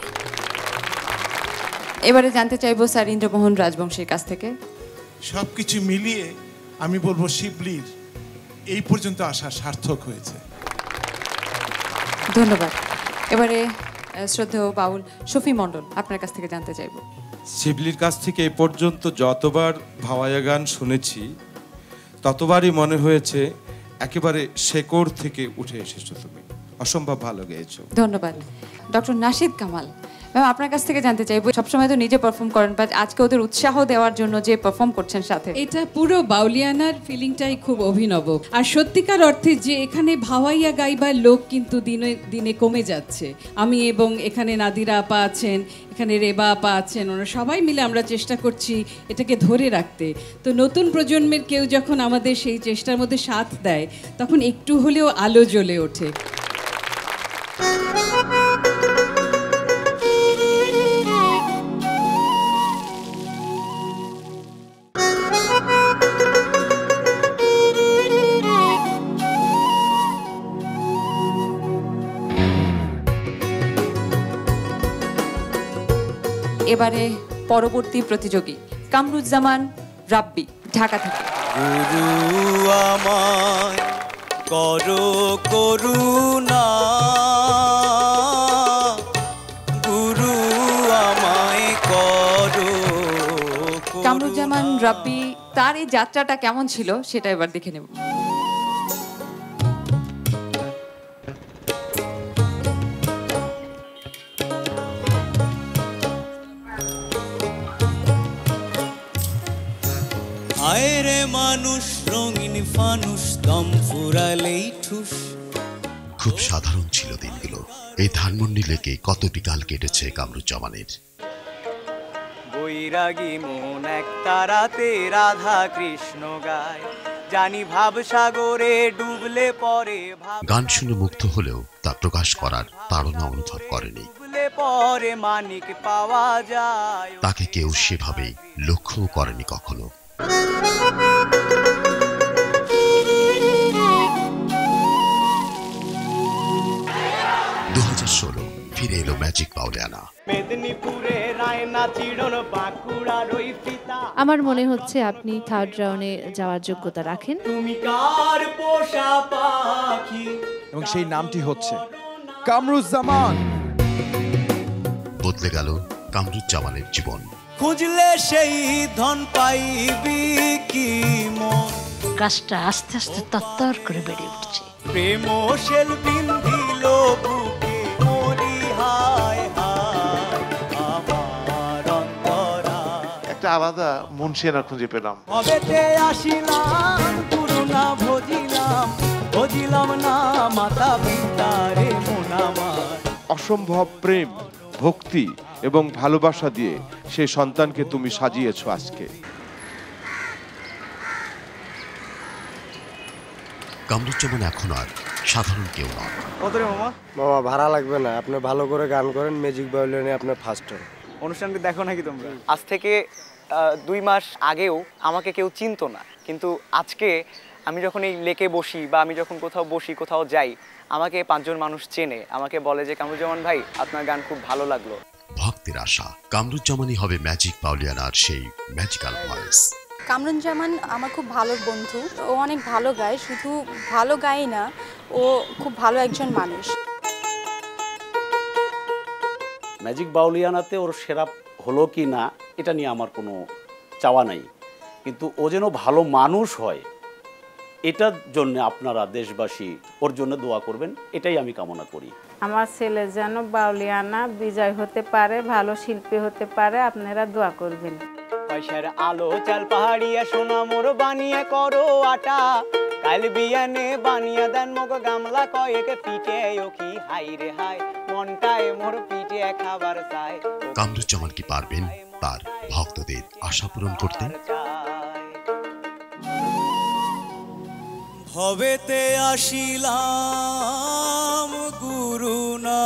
এবারে জানতে চাইব স্যার ইন্দ্রমোহন রাজবংশীর কাছ থেকে। সবকিছু মিলিয়ে আমি বলবো শিবলির এই পর্যন্ত আসা সার্থক হয়েছে। ধন্যবাদ। এবারে শ্রদ্ধেয় বাউল শফি মণ্ডল আপনার কাছ থেকে জানতে চাইব। শিবলির কাছ থেকে এ পর্যন্ত যতবার ভাওয়াইয়া গান শুনেছি ততবারই মনে হয়েছে একেবারে শেকড় থেকে উঠে এসেছো তুমি, অসম্ভব ভালো গেয়েছো। ধন্যবাদ। ডক্টর নাশিদ কামাল ম্যাম আপনার কাছ থেকে জানতে চাইবো, সবসময় তো নিজে পারফর্ম করেন, বাট আজকে ওদের উৎসাহ দেওয়ার জন্য যে পারফর্ম করছেন সাথে, এটা পুরো বাউলিয়ানার ফিলিংটাই খুব অভিনব। আর সত্যিকার অর্থে যে এখানে ভাওয়াইয়া গাইবার লোক কিন্তু দিনে দিনে কমে যাচ্ছে। আমি এবং এখানে নাদিরা আপা আছেন, এখানে রেবা আপা আছেন, ওরা সবাই মিলে আমরা চেষ্টা করছি এটাকে ধরে রাখতে। তো নতুন প্রজন্মের কেউ যখন আমাদের সেই চেষ্টার মধ্যে সাথ দেয় তখন একটু হলেও আলো জ্বলে ওঠে। এবারে পরবর্তী প্রতিযোগী কামরুজ্জামান রাব্বি ঢাকা থেকে। গুরু আমায় করো করুণা, গুরু আমায় করো। কামরুজ্জামান রাব্বি তার এই যাত্রাটা কেমন ছিল সেটা এবার দেখে নেব। আয়রে মানুষ রঙিন ফানুষ, দম ফুরালেই ঠুস। খুব সাধারণ ছিল দিনগুলো। এই ধানমন্ডি লেকে কতটি কাল কেটেছে কামরুজ্জামানের। বৈরাগী মন এক তারাতে রাধা কৃষ্ণ গায়, জানি ভাব সাগরে ডুবলে পরে গান শুনে মুগ্ধ হলেও তা প্রকাশ করার তাড়না অনুভব করেনি। ডুবলে পরে মানিক পাওয়া যায়, তাকে কেউ সেভাবে লক্ষ্যও করেনি কখনো। 2016 ফিরে এলো ম্যাজিক বাউলিয়ানা। মেদিনীপুরে রায়না চিড়ন বাঁকুড়ার ওই পিতা। আমার মনে হচ্ছে আপনি থার্ড রাউন্ডে যাওয়ার যোগ্যতা রাখেন। তুমি কার পোষা পাখি, এবং সেই নামটি হচ্ছে কামরুজ্জামান। বদলে গেল কামরুজ্জামানের জীবন। খুঁজলে সেই ধন পাইবি কি মন। গাছটা আস্তে আস্তে তত্তর করে বেড়ে উঠছে। প্রেম শেল বিন্ধিল বুকে মরি হায় হায় আমার অন্তরা। একটা আলাদা মুন্সিয়ানা খুঁজে পেলাম। হবেতে আসিলাম পুরুনা ভজিলাম না মাতা পিতারে মন আমার। অসম্ভব প্রেম, ভক্তি এবং ভালোবাসা দিয়ে সেই সন্তানকে তুমি সাজিয়েছো আজকে। কামরুজ্জামান এখন আর সাধারণ কেউ নয়। মামা ভাড়া লাগবে না, আপনি ভালো করে গান করেন, ম্যাজিক বাউলিয়ানে আপনি ফার্স্ট হন। অনুষ্ঠানটি দেখো নাকি তোমরা? আজ থেকে 2 মাস আগেও আমাকে কেউ চিনতো না, কিন্তু আজকে আমি যখন এই লেকে বসি বা আমি যখন কোথাও বসি, কোথাও যাই, আমাকে 5 জন মানুষ চেনে, আমাকে বলে যে কামরুজ্জামান ভাই আপনার গান খুব ভালো লাগলো। ভক্তের আশা কামরুজ্জামানই হবে ম্যাজিক পাউলিয়ানার সেই ম্যাজিক্যাল ভয়েস। কামরুজ্জামান আমার খুব ভালো বন্ধু, ও অনেক ভালো গায়, শুধু ভালো গায় না, ও খুব ভালো একজন মানুষ। ম্যাজিক বাউলিয়ানাতে ওর সেরা হলো কি না এটা নিয়ে আমার কোনো চাওয়া নাই, কিন্তু ও যেন ভালো মানুষ হয় এটার জন্য আপনারা দেশবাসী ওর জন্য দোয়া করবেন, এটাই আমি কামনা করি। আমার ছেলে যেন বাউলিয়ানা বিজয় হতে পারে, ভালো শিল্পী হতে পারে, আপনারা দোয়া করবেন। পয়সার আলো চাল পাহাড়িয়া সোনা মোর বানিয়া করো আটা, কাল বিয়ানে বানিয়া দেন মগ গামলা কয়েক পিঠে ও কি হাই রে হাই, মনটায় মোর পিঠে খাবার চাই। কামরুজ্জামান কি পারবেন তার ভক্তদের আশা পূরণ করতে? ভবেতে আসিলাম গুরু না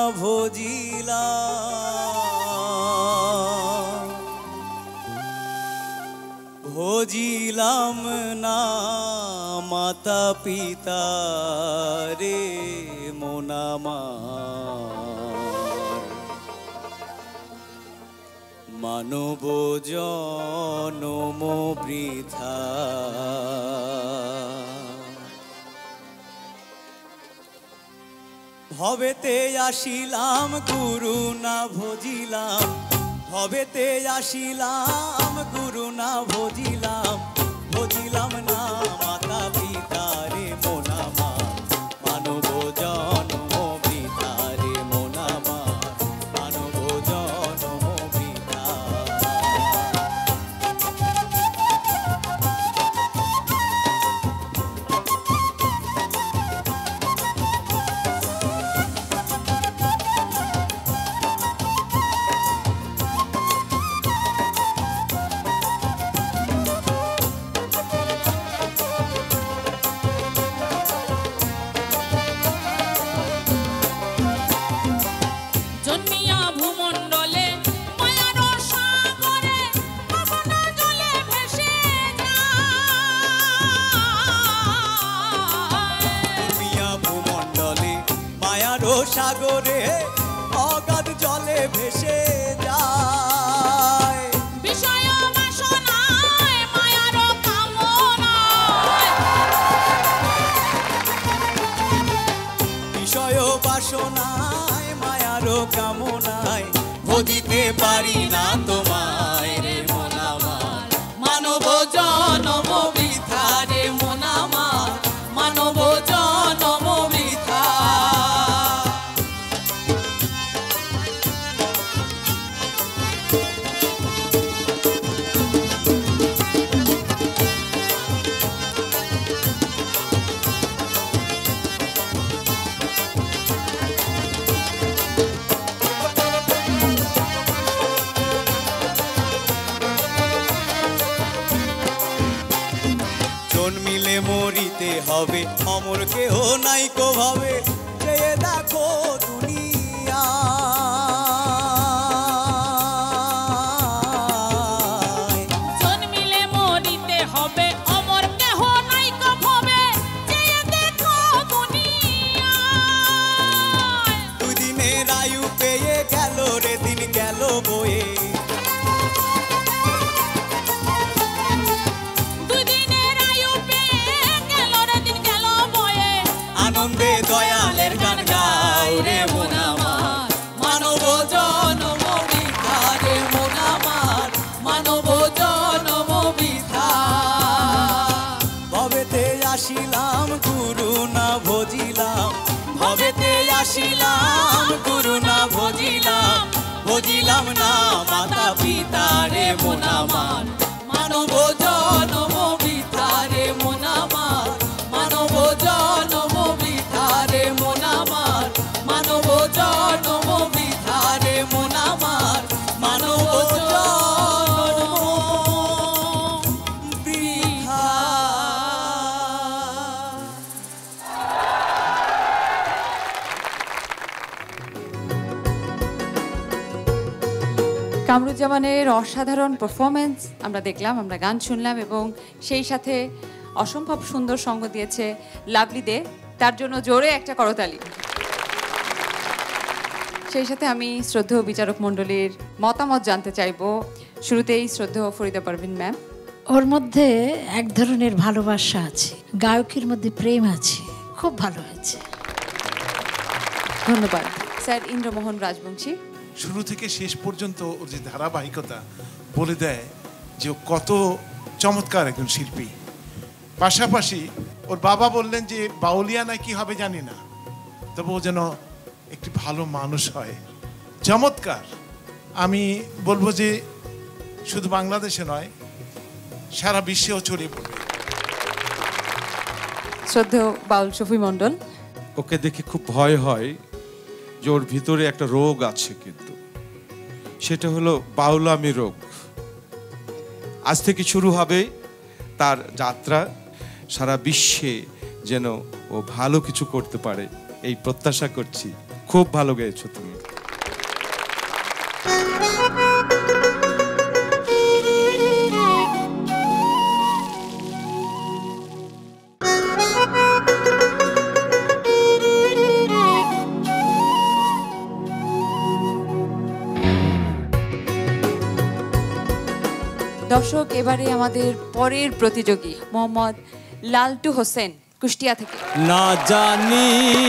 ভজিলাম না মাতা পিতা রে মোনামার, মানব জনম বৃথা ভবেতে আসিলাম গুরু না ভজিলাম, ভবেতে আসিলাম গুরু না ভজিলাম, ভজিলাম না মাতা পিতা রে মোনামার, মানব জনম বৃথা রে মোনামার, মানব জনম বৃথা। সাগরে অগাধ জলে ভেসে যায়, বিষয় বাসনায় মায়ার কামনায়, বিষয় বাসনায় মায়ার কামনায়, ভজিতে পারি না তোমায় রে মোনামার, মানব জনম বৃথা রে মোনামার, মানব জনম বৃথা। জন্মিলে মরিতে হবে, অমর কেহ নাই কো ভাবে, চেয়ে দেখো দুনিয়া জন্মিলে মরিতে হবে, অমর কেহ নাই কো ভাবে, চেয়ে দেখো দুনিয়া। 2 দিনের আয়ু পেয়ে গেল রে দিন গেল বয়ে, আনন্দে দয়ালের গান গাও রে মোনামার, মানব জনম বৃথা রে মোনামার, মানব জনম বৃথা। ভবেতে আসিলাম গুরু না ভজিলাম, ভবেতে আসিলাম গুরু না ভজিলাম, ভজিলাম না মাতা পিতা রে মোনামার, মানব জনম বৃথা রে মোনামার, মানব জনম বৃথা রে মোনামার, মানব জনম বৃথা রে মোনামার, মানব জনম বৃথা। কামরুজ্জামানের অসাধারণ পারফরমেন্স আমরা দেখলাম, আমরা গান শুনলাম এবং সেই সাথে অসম্ভব সুন্দর সঙ্গ দিয়েছে লাভলি দে, তার জন্য জোরে একটা করতালি। সেই সাথে আমি শ্রদ্ধেয় বিচারক মণ্ডলীর মতামত জানতে চাইবো। শুরুতেই শ্রদ্ধেয় ফরিদা পারভিন ম্যাম। ওর মধ্যে এক ধরনের ভালোবাসা আছে, গায়কের মধ্যে প্রেম আছে, খুব ভালো হয়েছে। ধন্যবাদ স্যার। ইন্দ্রমোহন রাজবংশী। শুরু থেকে শেষ পর্যন্ত ওর যে ধারাবাহিকতা বলে দেয় যে ও কত চমৎকার একজন শিল্পী। পাশাপাশি ওর বাবা বললেন যে বাউলিয়ানা কি হবে জানি না, তবে ও যেন একটি ভালো মানুষ হয়। চমৎকার। আমি বলবো যে শুধু বাংলাদেশে নয়, সারা বিশ্বেও ছড়িয়ে পড়বে। শ্রদ্ধেয় বাউল শফি মণ্ডল। ওকে দেখে খুব ভয় হয় যে ওর ভিতরে একটা রোগ আছে, কিন্তু সেটা হলো বাউলামি রোগ। আজ থেকে শুরু হবে তার যাত্রা, সারা বিশ্বে যেন ও ভালো কিছু করতে পারে এই প্রত্যাশা করছি। খুব ভালো গেয়েছো তুমি। দর্শক, এবারে আমাদের পরের প্রতিযোগী মোহাম্মদ লালটু হোসেন কুষ্টিয়া থেকে। না জানি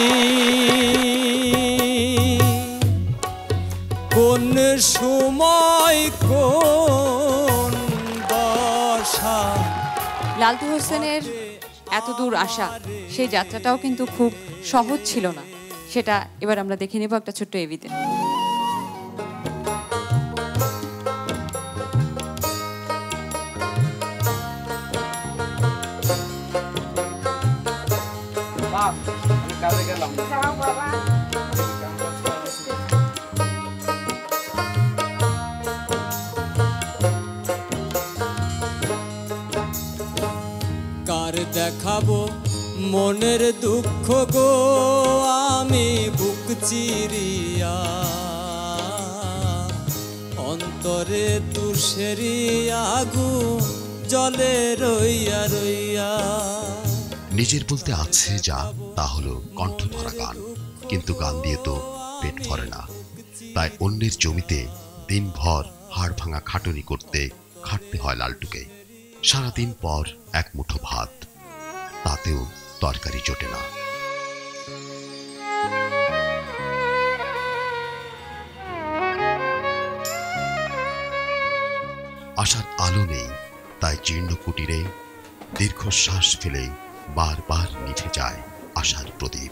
কোন সময় কোন দশা। লালটু হোসেনের এত দূর আসা, সেই যাত্রাটাও কিন্তু খুব সহজ ছিল না। সেটা এবার আমরা দেখে নেব একটা ছোট্ট এভিতে। কার দেখাবো মনের দুঃখ গো আমি বুক চিরিয়া, অন্তরে তুষেরি আগুন জলে রইয়া রইয়া। নিজের বলতে আছে যা, তা হলো কণ্ঠ ভরা গান, কিন্তু গান দিয়ে তো পেট ভরে না। তাই অন্যের জমিতে দিনভর হাড় ভাঙা খাটুনি করতে খাটতে হয় লালটুকে। সারাদিন পর এক মুঠো ভাত, তাতেও তরকারি জোটে না। আশার আলো নেই, তাই জীর্ণ কুটিরে দীর্ঘশ্বাস ফেলে বারবার নিভে যায় আশার প্রদীপ।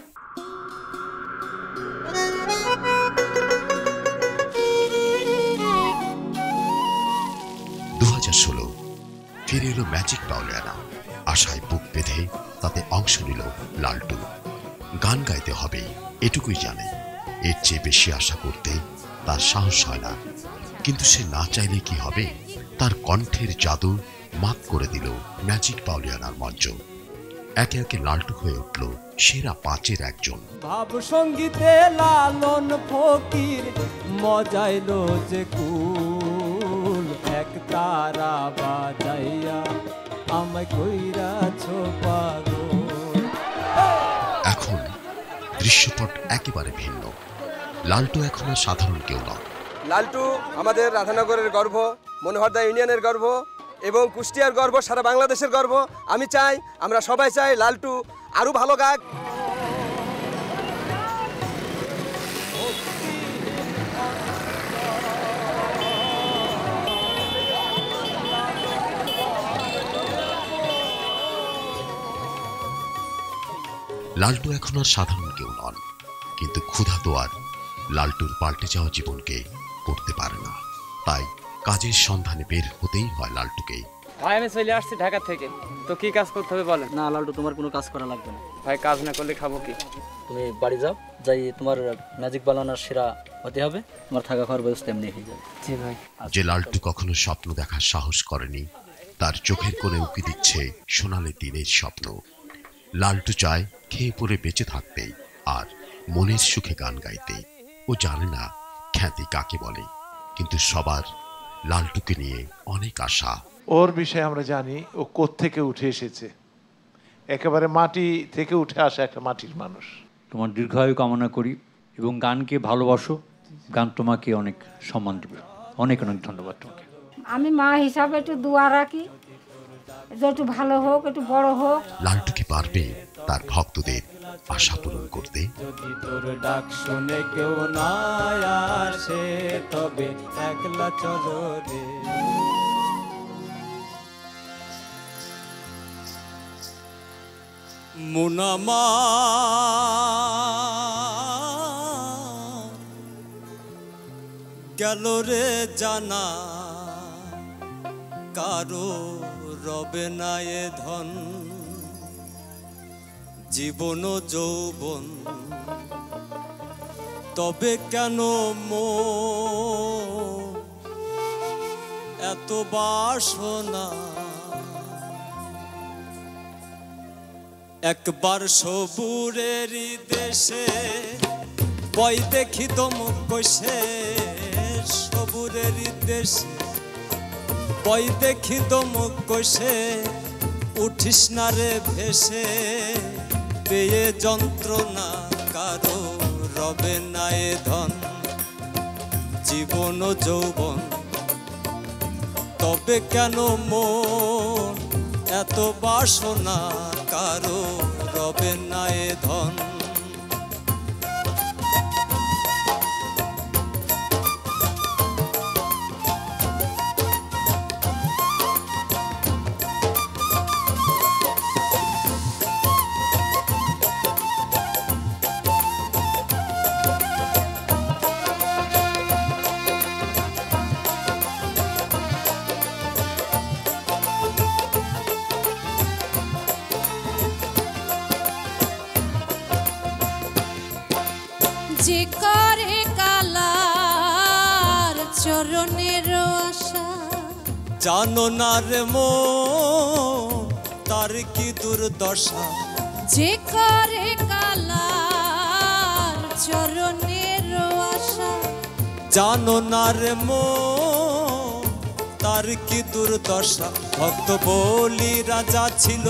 ফিরে এলো ম্যাজিক বাউলিয়ানা। আশায় বুক বেঁধে তাতে অংশ নিল লালটু। গান গাইতে হবে এটুকুই জানে, এর চেয়ে বেশি আশা করতে তার সাহস হয় না। কিন্তু সে না চাইলে কি হবে? তার কণ্ঠের জাদু মাত করে দিল ম্যাজিক বাউলিয়ানার মঞ্চ। একে একে লালটু হয়ে উঠল সেরা 5-এর একজন। ভাব সঙ্গীতে লালন ফকির মজাইলো যে কুল, এক তারা বাজাইয়া আমায় কইরাছো পাগল। এখন দৃশ্যপট একেবারে ভিন্ন। লালটু এখন আর সাধারণ কেউ নয়। লালটু আমাদের রাধানগরের গর্ব, মনোহরদা ইউনিয়নের গর্ব এবং কুষ্টিয়ার গর্ব, সারা বাংলাদেশের গর্ব। আমি চাই, আমরা সবাই চাই লালটু আরো ভালো গাক। লালটু এখন আর সাধারণ কেউ নন, কিন্তু ক্ষুধা তো আর লালটুর পাল্টে যাওয়া জীবনকে করতে পারে না। তাই কাজের সন্ধানে বের হতেই হয় লালটুকে। ভাই আমি চলে আসছি ঢাকা থেকে, তো কি কাজ করতে হবে বলেন? না লালটু, তোমার কোনো কাজ করা লাগবে না। ভাই কাজ না করলে খাবো কি? তুমি বাড়ি যাও, যাই তোমার ম্যাজিক বানানোর সেরা হতে হবে, তোমার থাকা খাওয়ার ব্যবস্থা এমনি হয়ে যাবে। জি ভাই। যে লালটু কখনো স্বপ্ন দেখার সাহস করেনি, তার চোখের কোণে উকি দিচ্ছে সোনালি দিনের স্বপ্ন। লালটু চায় খেয়ে পরে বেঁচে থাকতে আর মনের সুখে গান গাইতে। ও জানে না খ্যাতি কাকে বলে, কিন্তু সবার লালটুকে নিয়ে অনেক আশা। ওর বিষয়ে আমরা জানি ও কোত্থেকে উঠে এসেছে, একেবারে মাটি থেকে উঠে আসা একটা মাটির মানুষ। তোমার দীর্ঘায়ু কামনা করি এবং গানকে ভালোবাসো, গান তোমাকে অনেক সম্মান দেবে। অনেক অনেক ধন্যবাদ তোমাকে। আমি মা হিসাবে একটু দোয়া রাখি, একটু ভালো হোক, একটু বড় হোক। লালটু কি পারবে তার ভক্তদের আশা পূরণ করতে? যদি তোর ডাক শুনে কেউ না আসে তবে একলা চলো রে। মুনামা গেল রে জানা, কারো রবে না এ ধন, জীবন যৌবন তবে কেন এত বাসনা। একবার সবুরের দেশে বই দেখি দমক কইছে, সবুরের দেশে বই দেখি দমক কইছে, উঠিস না রে ভেসে, পেয়ে যন্ত্রণা কারো রবে না এ ধন, জীবন যৌবন তবে কেন মন এত বাসনা, কারো রবে না এ ধন। যে করে কালার চরণের আশা, জানো না রে মন তার কি দুর্দশা। যে করে কালার চরণের আশা, জানো না রে মন তার কি দুর্দশা। ভক্ত বলি রাজা ছিল,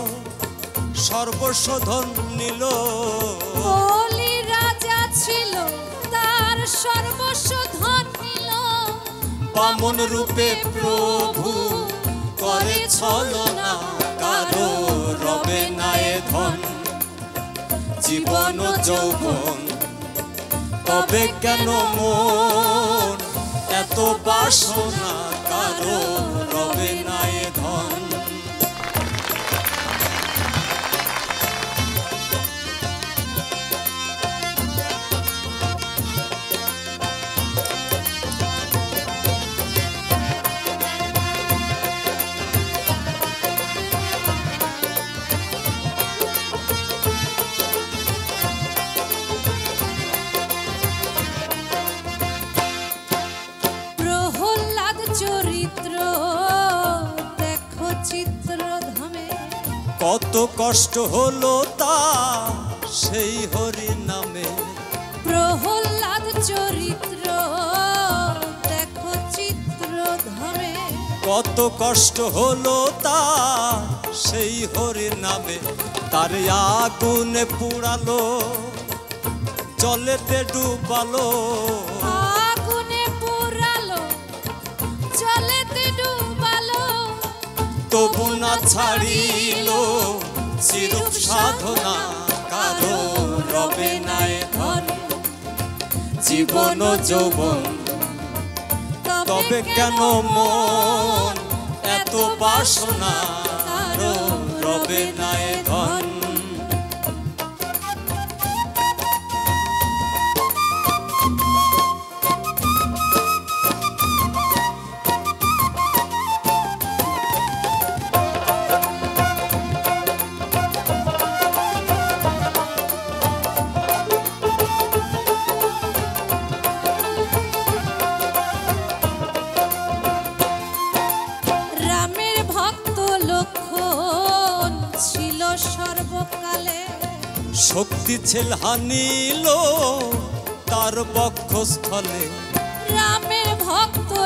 সর্বশোধন নিল, বলি রাজা ছিল তার সর্বশোধন নিল, বামন রূপে প্রভু করে ছলনা, কারো রবে না এ ধন, জীবন যৌবন তবে কেন মন এত বাসনা, কারো রবে না এ ধন। প্রহ্লাদ চরিত্র দেখো চিত্র ধামে, কত কষ্ট হলো তা সেই হরি নামে। প্রহ্লাদ চরিত্র দেখো চিত্র ধামে, কত কষ্ট হলো তা সেই হরি নামে। তার আগুনে পুড়ালো, জলেতে ডুবালো, আগুনে পুরালো জলেতে ডুবালো, তবু না ছাড়িলো চিরূপ সাধনা, কারো রবে না এ ধন, জীবন যৌবন তবে কেন মন এত বাসনা, কারো রবে না এ ধন। রামের ভক্ত লক্ষণ ছিল সর্বকালে, শক্তি ছেল হানিল তার বক্ষস্থলে। রামের ভক্ত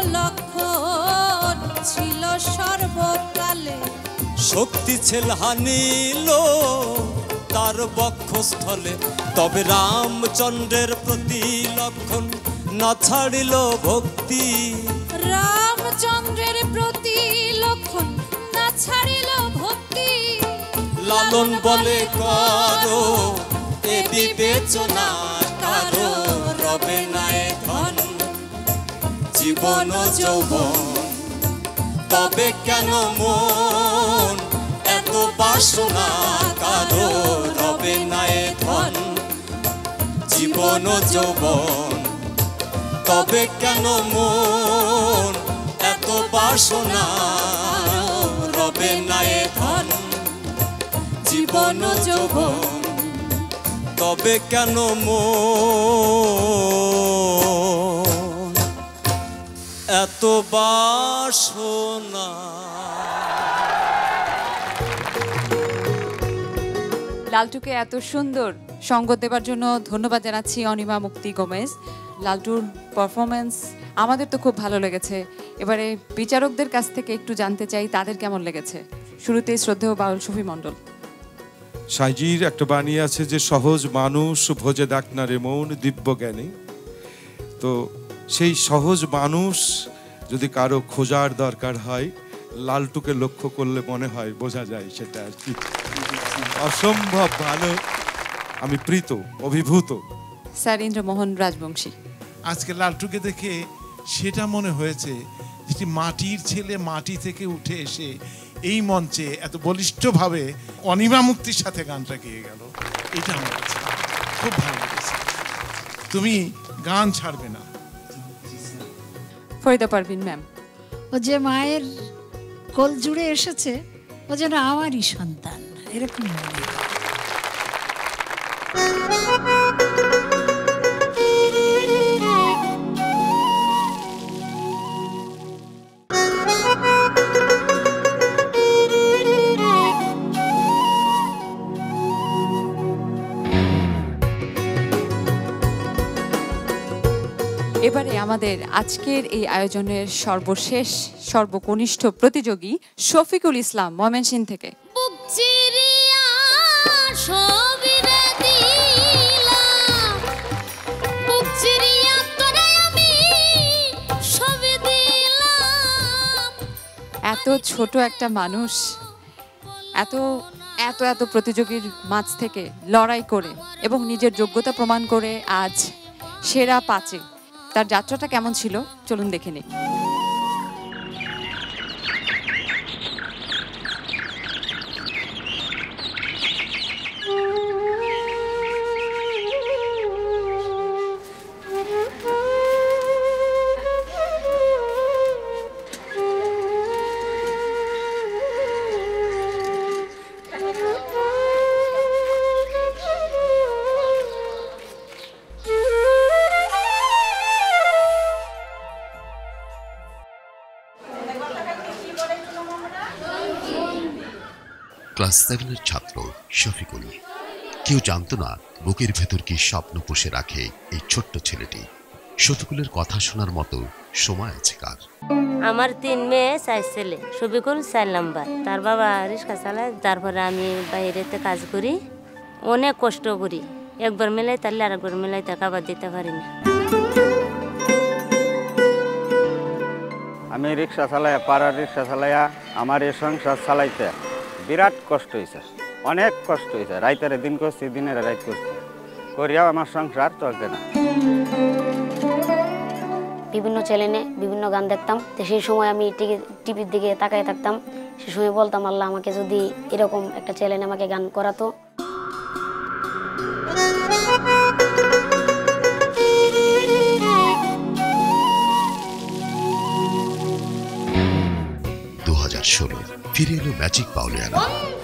লক্ষণ ছিল সর্বকালে। শক্তি ছেলহানিল তার বক্ষস্থলে, তবে রামচন্দ্রের প্রতি লক্ষণ না ছাড়িল ভক্তি। রামচন্দ্রের প্রতি লক্ষণ না ছাড়িল ভক্তি। লালন বলে করো এ বিবেচনা, কারো রবে নাই ধন জীবন যৌবন, তবে কেন মন এত বাসনা, কারো রবে নাই ধন জীবন যৌবন, তবে কেন মন এত বাসনা, রবে নাই ধন জীবন যৌবন, তবে কেন মন এত বাসনা। লালটুকে এত সুন্দর সঙ্গ দেবার জন্য ধন্যবাদ জানাচ্ছি অনিমা মুক্তি গোমেজ। লালটুর পারফরমেন্স আমাদের তো খুব ভালো লেগেছে। এবারে বিচারকদের কাছ থেকে একটু জানতে চাই তাদের কেমন লেগেছে। শুরুতেই শ্রদ্ধেয় বাউল শফি মণ্ডল। সাইজির একটা বাণী আছে যে সহজ মানুষ ভোজে দেখ না রে মন দিব্য জ্ঞানী। তো সেই সহজ মানুষ যদি কারো খোঁজার দরকার হয়, লালটুকে লক্ষ্য করলে মনে হয় বোঝা যায় সেটা আর কি। অসম্ভব ভালো, আমি প্রীত অভিভূত। স্যার ইন্দ্রমোহন রাজবংশী। আজকে লালটুকে দেখে সেটা মনে হয়েছে যেটি মাটির ছেলে মাটি থেকে উঠে এসে এই মঞ্চে এত বলিষ্ঠভাবে অনিমা মুক্তির সাথে গানটা গেয়ে গেল। এটা আমার কাছে খুব ভালো লেগেছে। তুমি গান ছাড়বে না। ফরিদা পারভিন ম্যাম। ও যে মায়ের কোল জুড়ে এসেছে, ও যেন আমারই সন্তান, এরকম মনে হয়। এবারে আমাদের আজকের এই আয়োজনের সর্বশেষ সর্বকনিষ্ঠ প্রতিযোগী শফিকুল ইসলাম ময়মনসিংহ থেকে। এত ছোট একটা মানুষ এত এত এত প্রতিযোগীর মাঝ থেকে লড়াই করে এবং নিজের যোগ্যতা প্রমাণ করে আজ সেরা 5-এ। তার যাত্রাটা কেমন ছিল চলুন দেখে নিই। ক্লাস 7-এর ছাত্র শফিকুল। কেউ জানতো না বুকের ভেতর কি স্বপ্ন পুষে রাখে এই ছোট্ট ছেলেটি। শফিকুলের কথা শোনার মতো সময় আছে কার? আমার 3 মেয়ে 4 ছেলে। শফিকুল 4 নাম্বার। তার বাবা রিক্সা চালায়, তারপরে আমি বাইরেতে কাজ করি, অনেক কষ্ট করি। একবার মেলাই তাহলে আরেকবার মেলাই তার খাবার দিতে পারি না। আমি রিক্সা চালাই, পাড়ার রিক্সা চালাইয়া আমার এই সংসার চালাইতে বিরাট কষ্ট হয়েছে, অনেক কষ্ট হয়েছে। রাইতের দিন করছি, দিনের রাত করছি, করিয়াও আমার সংসার চলছে না। বিভিন্ন চ্যানেলে বিভিন্ন গান দেখতাম, তো সেই সময় আমি টিভির দিকে তাকায় থাকতাম। সে সময় বলতাম, আল্লাহ আমাকে যদি এরকম একটা চ্যানেলে আমাকে গান করাতো। ফিরে এলো ম্যাজিক বাউলিয়ানা।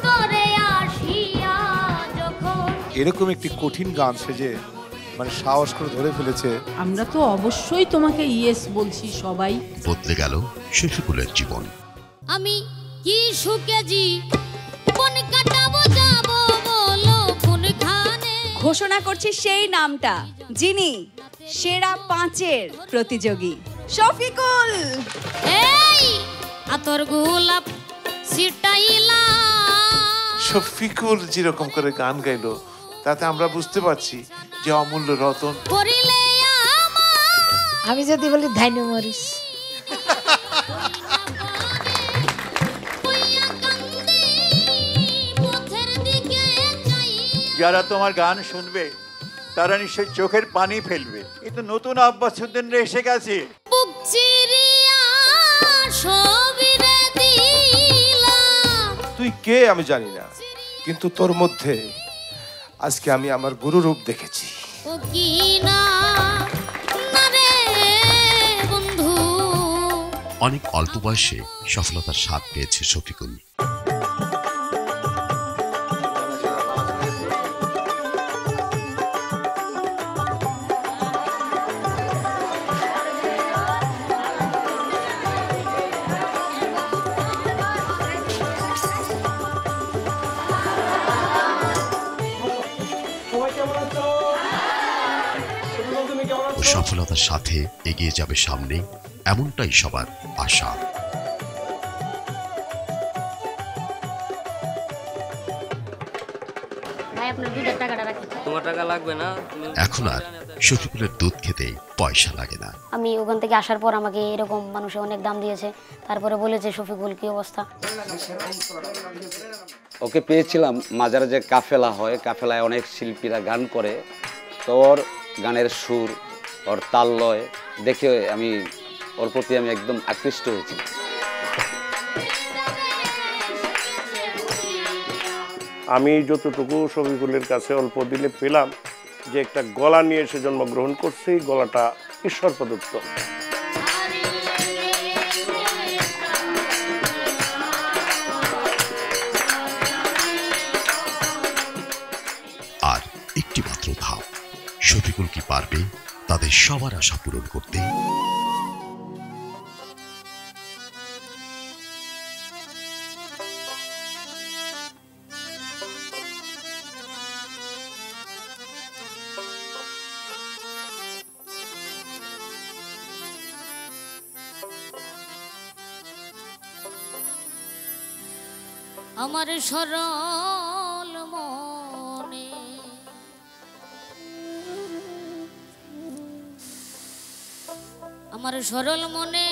এরকম একটি কঠিন গান সেজে মানে সাহস করে ধরে ফেলেছে। আমরা তো অবশ্যই তোমাকে ইয়েস বলছি সবাই। বদলে গেল শফিকুলের জীবন। আমি কি সুখেজি কোন কাটাবো যাবো বলো কোনখানে। ঘোষণা করছি সেই নামটা যিনি সেরা 5-এর প্রতিযোগী। শফিকুল। এই আতর গোলাপ ছিটাইলা। শফিকুল যেরকম করে গান গাইলো তাতে আমরা বুঝতে পারছি যে অমূল্য রতন। আমি যদি বলি ধান্য মরিস, যারা তোমার গান শুনবে তারা নিশ্চয় চোখের পানি ফেলবে। কিন্তু নতুন আব্বাসুদ্দিন এসে গেছে। তুই কে আমি জানি না, কিন্তু তোর মধ্যে আজকে আমি আমার গুরুরূপ দেখেছি। অনেক অল্প বয়সে সফলতার স্বাদ পেয়েছে শফিকুল। সফলতার সাথে এগিয়ে যাবে সামনে, এমনটাই সবার আশা। তোমার টাকা লাগবে না। এখন আর শফিকুলের দুধ খেতে পয়সা লাগে না। আমি ওখান থেকে আসার পর আমাকে এরকম মানুষে অনেক দাম দিয়েছে, তারপরে বলেছে শফিকুল কি অবস্থা। ওকে পেয়েছিলাম মাজারে যে কাফেলা হয়, কাফেলায় অনেক শিল্পীরা গান করে, তো ওর গানের সুর, ওর তাল লয় দেখে আমি ওর প্রতি আমি একদম আকৃষ্ট হয়েছি। আমি যতটুকু শফিকুলের কাছে অল্প দিনে পেলাম যে একটা গলা নিয়ে এসে জন্মগ্রহণ করছে, এই গলাটা ঈশ্বর প্রদত্ত। আর একটি মাত্র ধাপ, শফিকুল কি পারবে তাদের সবার আশা পূরণ করতে? আমার সরল মনে আমার সরল মনে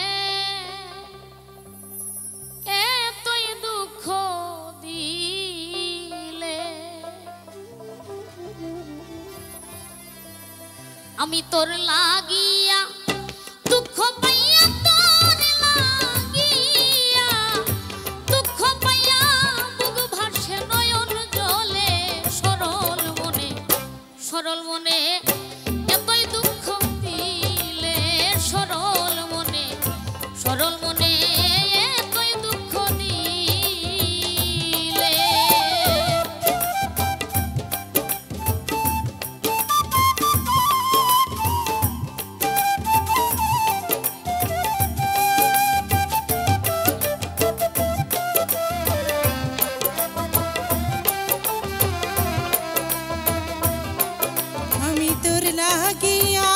এতই দুঃখ দিলে, আমি তোর লাগিয়া দুঃখ পাইয়া, তোর লাগিয়া দুঃখ পাইয়া বুক ভাসে নয়ন জলে। সরল মনে সরল মনে এতই দুঃখ দিলে, সরল মনে এতই দুঃখ দিলে। আমি তোর লাগিয়া,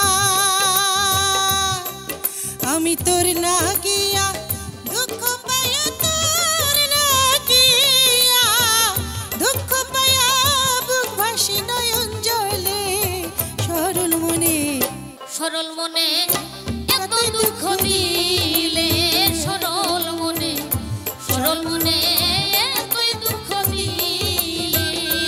আমি তোর লাগিয়া দুঃখ পাইয়া, তোর লাগিয়া দুঃখ পাইয়া বুক ভাসে নয়ন জলে। সরল মনে এত দুঃখ দিলে, সরল মনে এতই দুঃখ দিলে।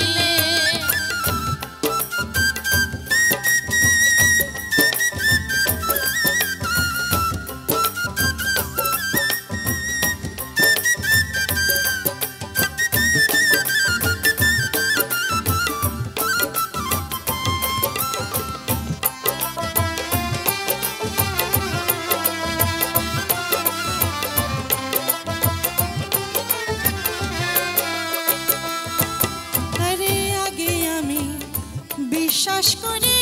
আরে আগে আমি বিশ্বাস করি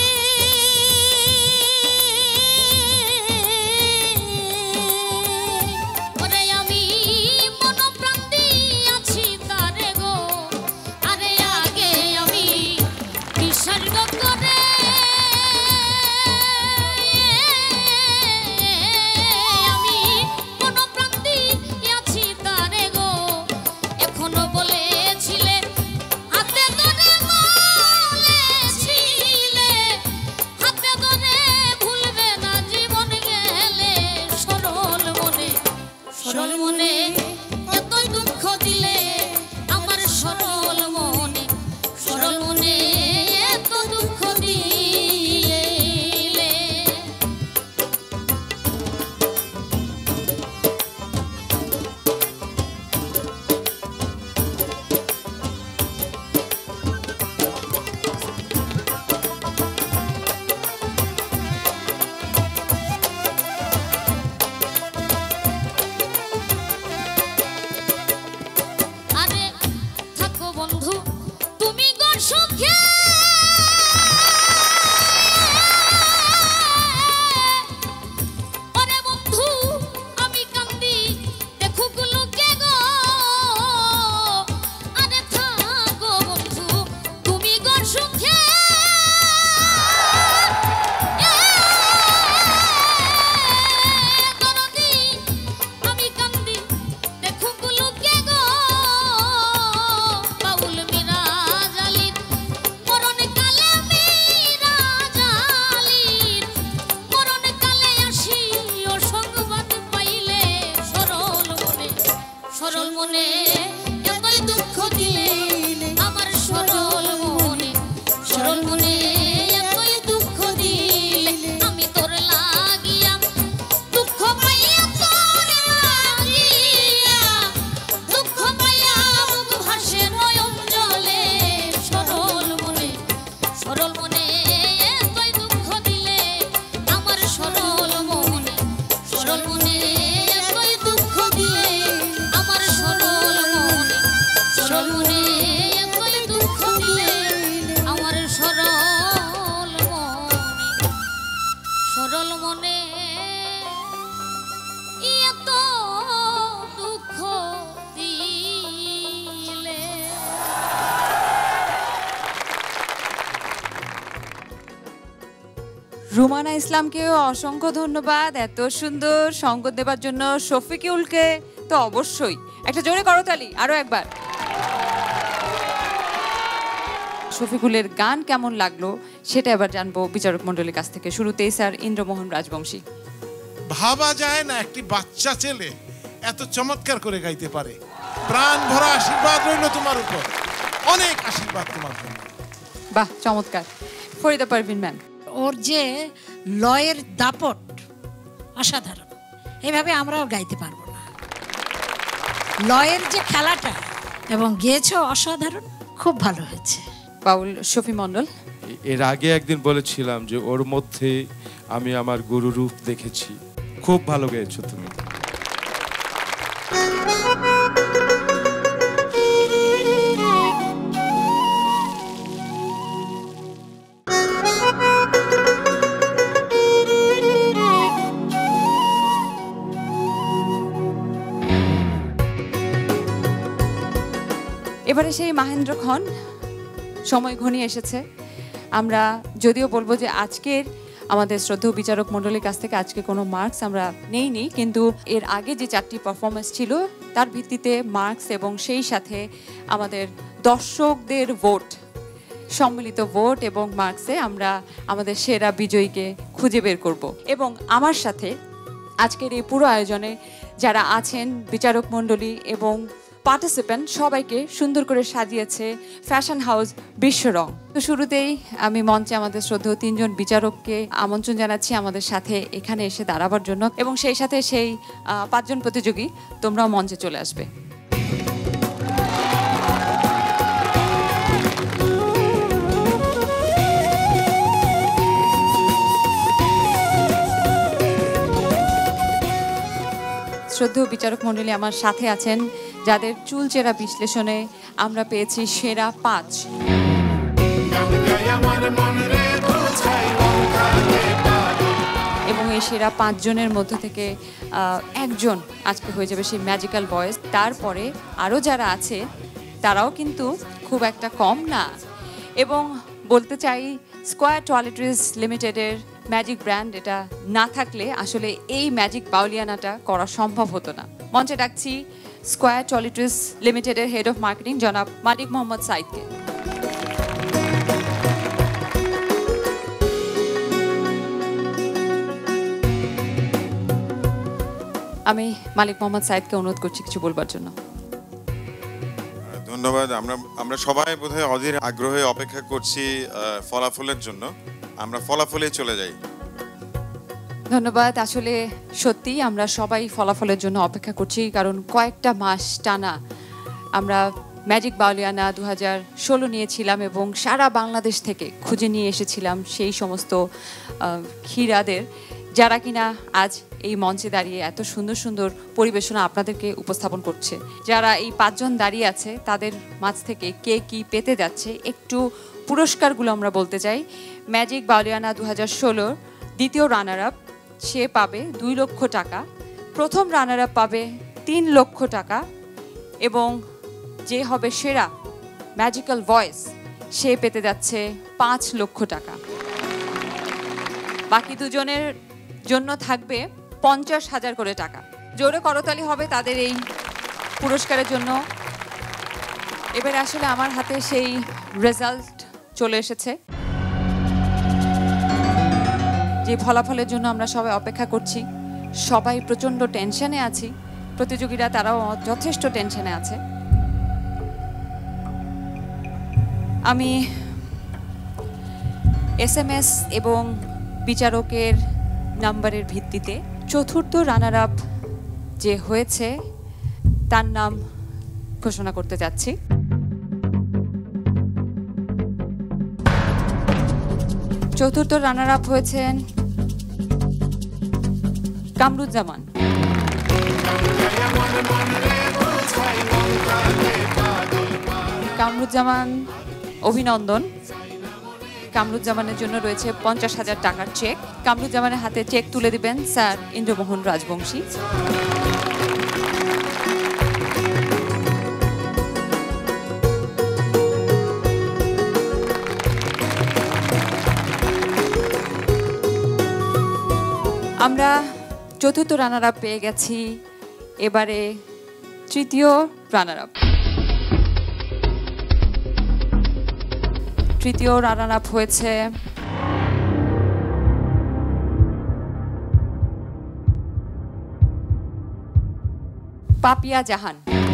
ওরে আমি মন প্রাণ দিয়াছি তারে গো, আরে আগে আমি বিশ্বাস করে রুমানা ইসলামকেও অসংখ্য ধন্যবাদ এত সুন্দর সঙ্গ দেবার জন্য। শফিকুলকে তো অবশ্যই একটা জোরে করতালি আরো একবার। শফিকুলের গান কেমন লাগলো সেটা এবার জানবো বিচারক মণ্ডলীর কাছ থেকে। শুরুতেই স্যার ইন্দ্রমোহন রাজবংশী। ভাবা যায় না একটি বাচ্চা ছেলে এত চমৎকার করে গাইতে পারে। প্রাণ ভরা আশীর্বাদ রইল তোমার উপর, অনেক আশীর্বাদ তোমার জন্য। বাহ, চমৎকার। ফরিদা পারভিন ম্যাম। ওর যে লয়ের দাপট অসাধারণ, এভাবে আমরাও গাইতে পারবো না। লয়ের যে খেলাটা এবং গেয়েছ অসাধারণ, খুব ভালো হয়েছে। বাউল শফি মণ্ডল। এর আগে একদিন বলেছিলাম যে ওর মধ্যে আমি আমার গুরুরূপ দেখেছি। খুব ভালো গেয়েছো তুমি। এবারে সেই মাহেন্দ্র খন। সময় ঘনিয়ে এসেছে। আমরা যদিও বলবো যে আজকের আমাদের শ্রদ্ধেয় বিচারক মণ্ডলীর কাছ থেকে আজকে কোনো মার্কস আমরা নেইনি, কিন্তু এর আগে যে 4টি পারফরমেন্স ছিল তার ভিত্তিতে মার্কস এবং সেই সাথে আমাদের দর্শকদের ভোট, সম্মিলিত ভোট এবং মার্কসে আমরা আমাদের সেরা বিজয়ীকে খুঁজে বের করব। এবং আমার সাথে আজকের এই পুরো আয়োজনে যারা আছেন বিচারক মণ্ডলী এবং পার্টিসিপেন্ট সবাইকে সুন্দর করে সাজিয়েছে ফ্যাশন হাউস বিশ্বরং। তো শুরুতেই আমি মঞ্চে আমাদের শ্রদ্ধেয় 3 জন বিচারককে আমন্ত্রণ জানাচ্ছি আমাদের সাথে এখানে এসে দাঁড়াবার জন্য, এবং সেই সাথে সেই 5 জন প্রতিযোগী তোমরাও মঞ্চে চলে আসবে। শ্রদ্ধেয় বিচারক মণ্ডলী আমার সাথে আছেন, যাদের চুলচেরা বিশ্লেষণে আমরা পেয়েছি সেরা 5। এবং এই সেরা 5 জনের মধ্য থেকে একজন আজকে হয়ে যাবে সেই ম্যাজিক্যাল ভয়েস। তারপরে আরও যারা আছে তারাও কিন্তু খুব একটা কম না। এবং বলতে চাই স্কয়ার টয়লেট্রিজ লিমিটেডের ম্যাজিক ব্র্যান্ড এটা না থাকলে আসলে এই ম্যাজিক বাউলিয়ানাটা করা সম্ভব হতো না। মঞ্চে ডাকছি স্কয়ার টয়লেট্রিজ লিমিটেডের হেড অফ মার্কেটিং জনাব মালিক মোহাম্মদ সাইদকে। আমি মালিক মোহাম্মদ সাইদকে অনুরোধ করছি কিছু বলবার জন্য। ধন্যবাদ। আমরা সবাই বোধহয় অধীর আগ্রহে অপেক্ষা করছি ফলাফলের জন্য। আমরা ফলাফলে চলে যাই। ধন্যবাদ। আসলে সত্যি আমরা সবাই ফলাফলের জন্য অপেক্ষা করছি, কারণ কয়েকটা মাস টানা আমরা ম্যাজিক বাউলিয়ানা 2016 নিয়েছিলাম এবং সারা বাংলাদেশ থেকে খুঁজে নিয়ে এসেছিলাম সেই সমস্ত ক্ষীরাদের যারা কিনা আজ এই মঞ্চে দাঁড়িয়ে এত সুন্দর সুন্দর পরিবেশনা আপনাদেরকে উপস্থাপন করছে। যারা এই 5 জন দাঁড়িয়ে আছে তাদের মাঝ থেকে কে কি পেতে যাচ্ছে একটু পুরস্কারগুলো আমরা বলতে চাই। ম্যাজিক বাউলিয়ানা 2016 দ্বিতীয় রানার আপ সে পাবে 2 লক্ষ টাকা, প্রথম রানার আপ পাবে 3 লক্ষ টাকা, এবং যে হবে সেরা ম্যাজিক্যাল ভয়েস সে পেতে যাচ্ছে 5 লক্ষ টাকা। বাকি 2 জনের জন্য থাকবে 50,000 করে টাকা। জোরে করতালি হবে তাদের এই পুরস্কারের জন্য। এবার আসলে আমার হাতে সেই রেজাল্ট চলে এসেছে, যে ফলাফলের জন্য আমরা সবাই অপেক্ষা করছি। সবাই প্রচণ্ড টেনশনে আছি, প্রতিযোগীরা তারাও যথেষ্ট টেনশনে আছে। আমি SMS এবং বিচারকের নাম্বারের ভিত্তিতে চতুর্থ রানার আপ যে হয়েছে তার নাম ঘোষণা করতে যাচ্ছি। চতুর্থ রানার আপ হয়েছেন কামরুজ্জামান। কামরুজ্জামান অভিনন্দন। কামরুজ্জামানের জন্য রয়েছে 50,000 টাকার চেক। কামরুজ্জামানের হাতে চেক তুলে দিবেন স্যার ইন্দ্রমোহন রাজবংশী। আমরা চতুর্থ রানার আপ পেয়ে গেছি, এবারে তৃতীয় রানার আপ। তৃতীয় রানার আপ হয়েছে পাপিয়া জাহান।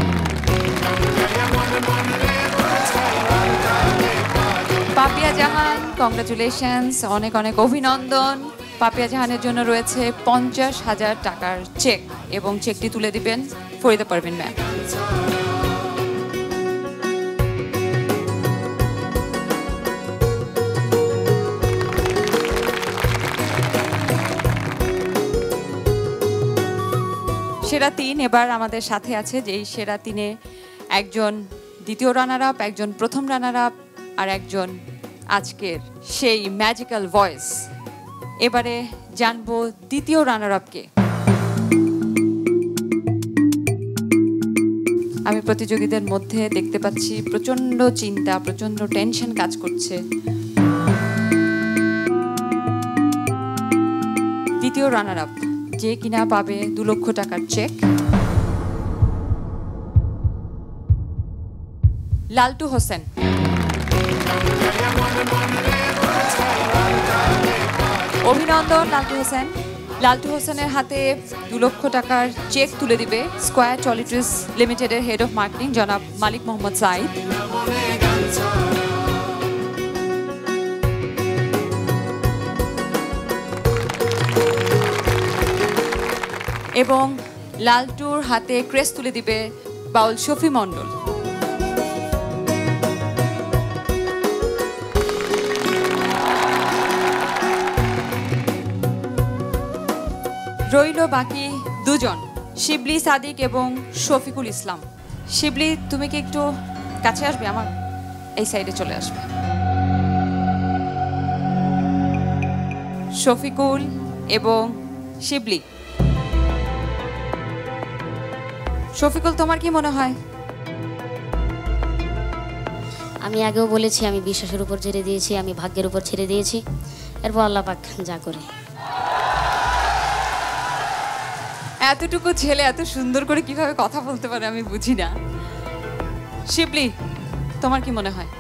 পাপিয়া জাহান, কংগ্রাচুলেশনস, অনেক অনেক অভিনন্দন। পাপিয়া জাহানের জন্য রয়েছে 50,000 টাকার চেক এবং চেকটি তুলে দিবেন ফরিদা পারভিন ম্যাম। সেরা 3 এবার আমাদের সাথে আছে, যেই সেরা 3-এ একজন দ্বিতীয় রানার আপ, একজন প্রথম রানার আপ আর একজন আজকের সেই ম্যাজিক্যাল ভয়েস। এবারে জানবো দ্বিতীয় রানার আপকে। আমি প্রতিযোগীদের মধ্যে দেখতে পাচ্ছি প্রচন্ড চিন্তা, প্রচন্ড টেনশন কাজ করছে। দ্বিতীয় রানার আপ যে কিনা পাবে 2 লক্ষ টাকার চেক, লালটু হোসেন। অভিনন্দন লালটু হোসেন। লালটু হোসেনের হাতে 2 লক্ষ টাকার চেক তুলে দিবে স্কয়ার টয়লেট্রিজ লিমিটেডের হেড অফ মার্কেটিং জনাব মালিক মোহাম্মদ সাইদ। এবং লালটুর হাতে ক্রেস্ট তুলে দিবে বাউল শফি মণ্ডল। রইল বাকি 2 জন, শিবলি সাদিক এবং শফিকুল ইসলাম। শিবলি, তুমি কি একটু কাছে আসবে, আমার এই সাইডে চলে আসবে। শফিকুল এবং শিবলি। শফিকুল, তোমার কি মনে হয়? আমি আগেও বলেছি আমি বিশ্বাসের উপর ছেড়ে দিয়েছি, আমি ভাগ্যের উপর ছেড়ে দিয়েছি, এরপর আল্লাহ পাক যা করে। এতটুকু ছেলে এত সুন্দর করে কিভাবে কথা বলতে পারে আমি বুঝি না। শিবলি, তোমার কি মনে হয়?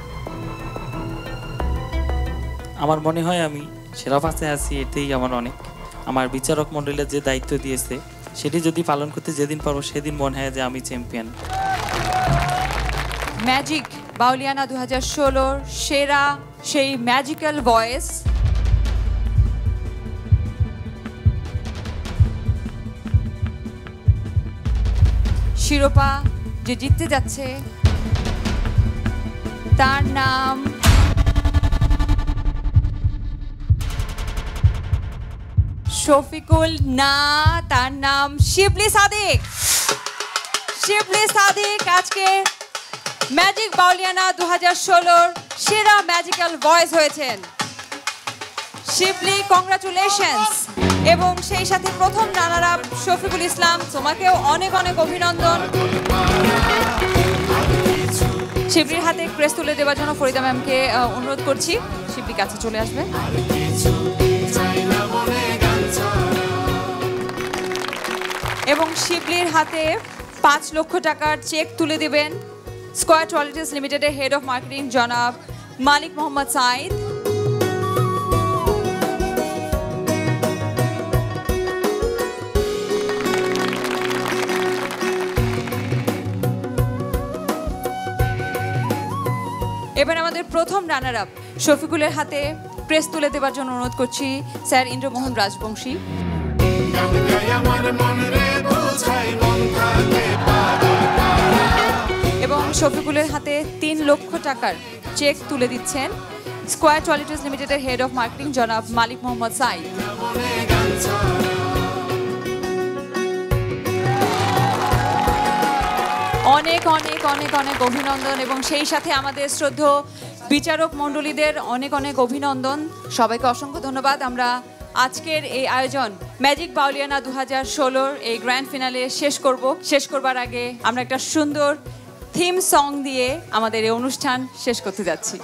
আমার মনে হয় আমি সেরা পাশে আছি, এটাই আমার অনেক। আমার বিচারক মণ্ডলীর যে দায়িত্ব দিয়েছে সেটি যদি পালন করতে যেদিন পারবো সেদিন মনে হয় যে আমি চ্যাম্পিয়ন। ম্যাজিক বাউলিয়ানা 2016 সেরা সেই ম্যাজিক্যাল ভয়েস শিরোপা যে জিততে যাচ্ছে তার নাম শফিকুল না, তার নাম শিবলি সাদিক। শিবলি সাদিক আজকে ম্যাজিক বাউলিয়ানা 2016 সেরা ম্যাজিক্যাল ভয়েস হয়েছেন। শিবলি, কংগ্রাচুলেশনস। এবং সেই সাথে প্রথম রানার আপ শফিকুল ইসলাম, তোমাকেও অনেক অনেক অভিনন্দন। শিবলির হাতে ক্রেস্ট তুলে দেওয়ার জন্য ফরিদা ম্যামকে অনুরোধ করছি, শিবলি কাছে চলে আসবে। এবং শিবলির হাতে 5 লক্ষ টাকার চেক তুলে দিবেন স্কয়ার টয়লেট্রিজ লিমিটেডের হেড অফ মার্কেটিং জনাব মালিক মোহাম্মদ সাইদ। এবার আমাদের প্রথম রানার আপ শফিকুলের হাতে প্রেস তুলে দেওয়ার জন্য অনুরোধ করছি স্যার ইন্দ্রমোহন রাজবংশী। এবং শফিকুলের হাতে 3 লক্ষ টাকার চেক তুলে দিচ্ছেন স্কয়ার টয়লেট্রিজ লিমিটেডের হেড অফ মার্কেটিং জনাব মালিক মোহাম্মদ সাইদ। অনেক অনেক অনেক অনেক অভিনন্দন এবং সেই সাথে আমাদের শ্রদ্ধেয় বিচারক মণ্ডলীদের অনেক অনেক অভিনন্দন। সবাইকে অসংখ্য ধন্যবাদ। আমরা আজকের এই আয়োজন ম্যাজিক বাউলিয়ানা 2016 এই গ্র্যান্ড ফিনালে শেষ করবার আগে আমরা একটা সুন্দর থিম সং দিয়ে আমাদের এই অনুষ্ঠান শেষ করতে যাচ্ছি।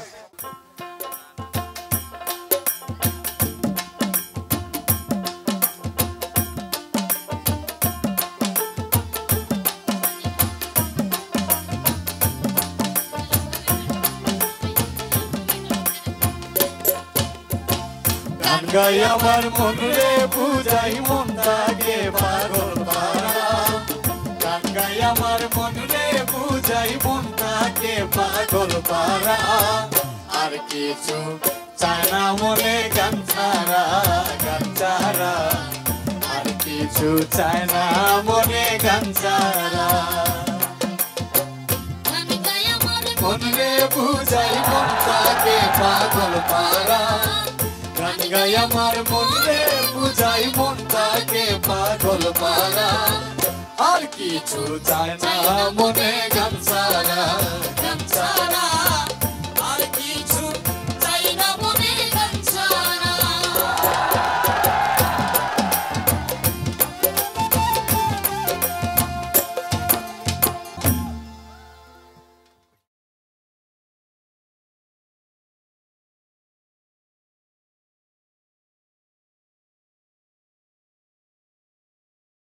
গাই আমার মন রে বুঝাই মন থাকে পাগল পারা গান গাই আমার মন রে বুঝাই মন থাকে পাগল পারা আর কিছু চায় না মনে গান ছাড়া আর কিছু চায় না মনে গান ছাড়া মন রে বুঝাই মন থাকে পাগল পারা গান গাই আমার মন রে বুঝাই মন থাকে পাগল পারা আর কিছু চায় না মনে গান ছাড়া আর কিছু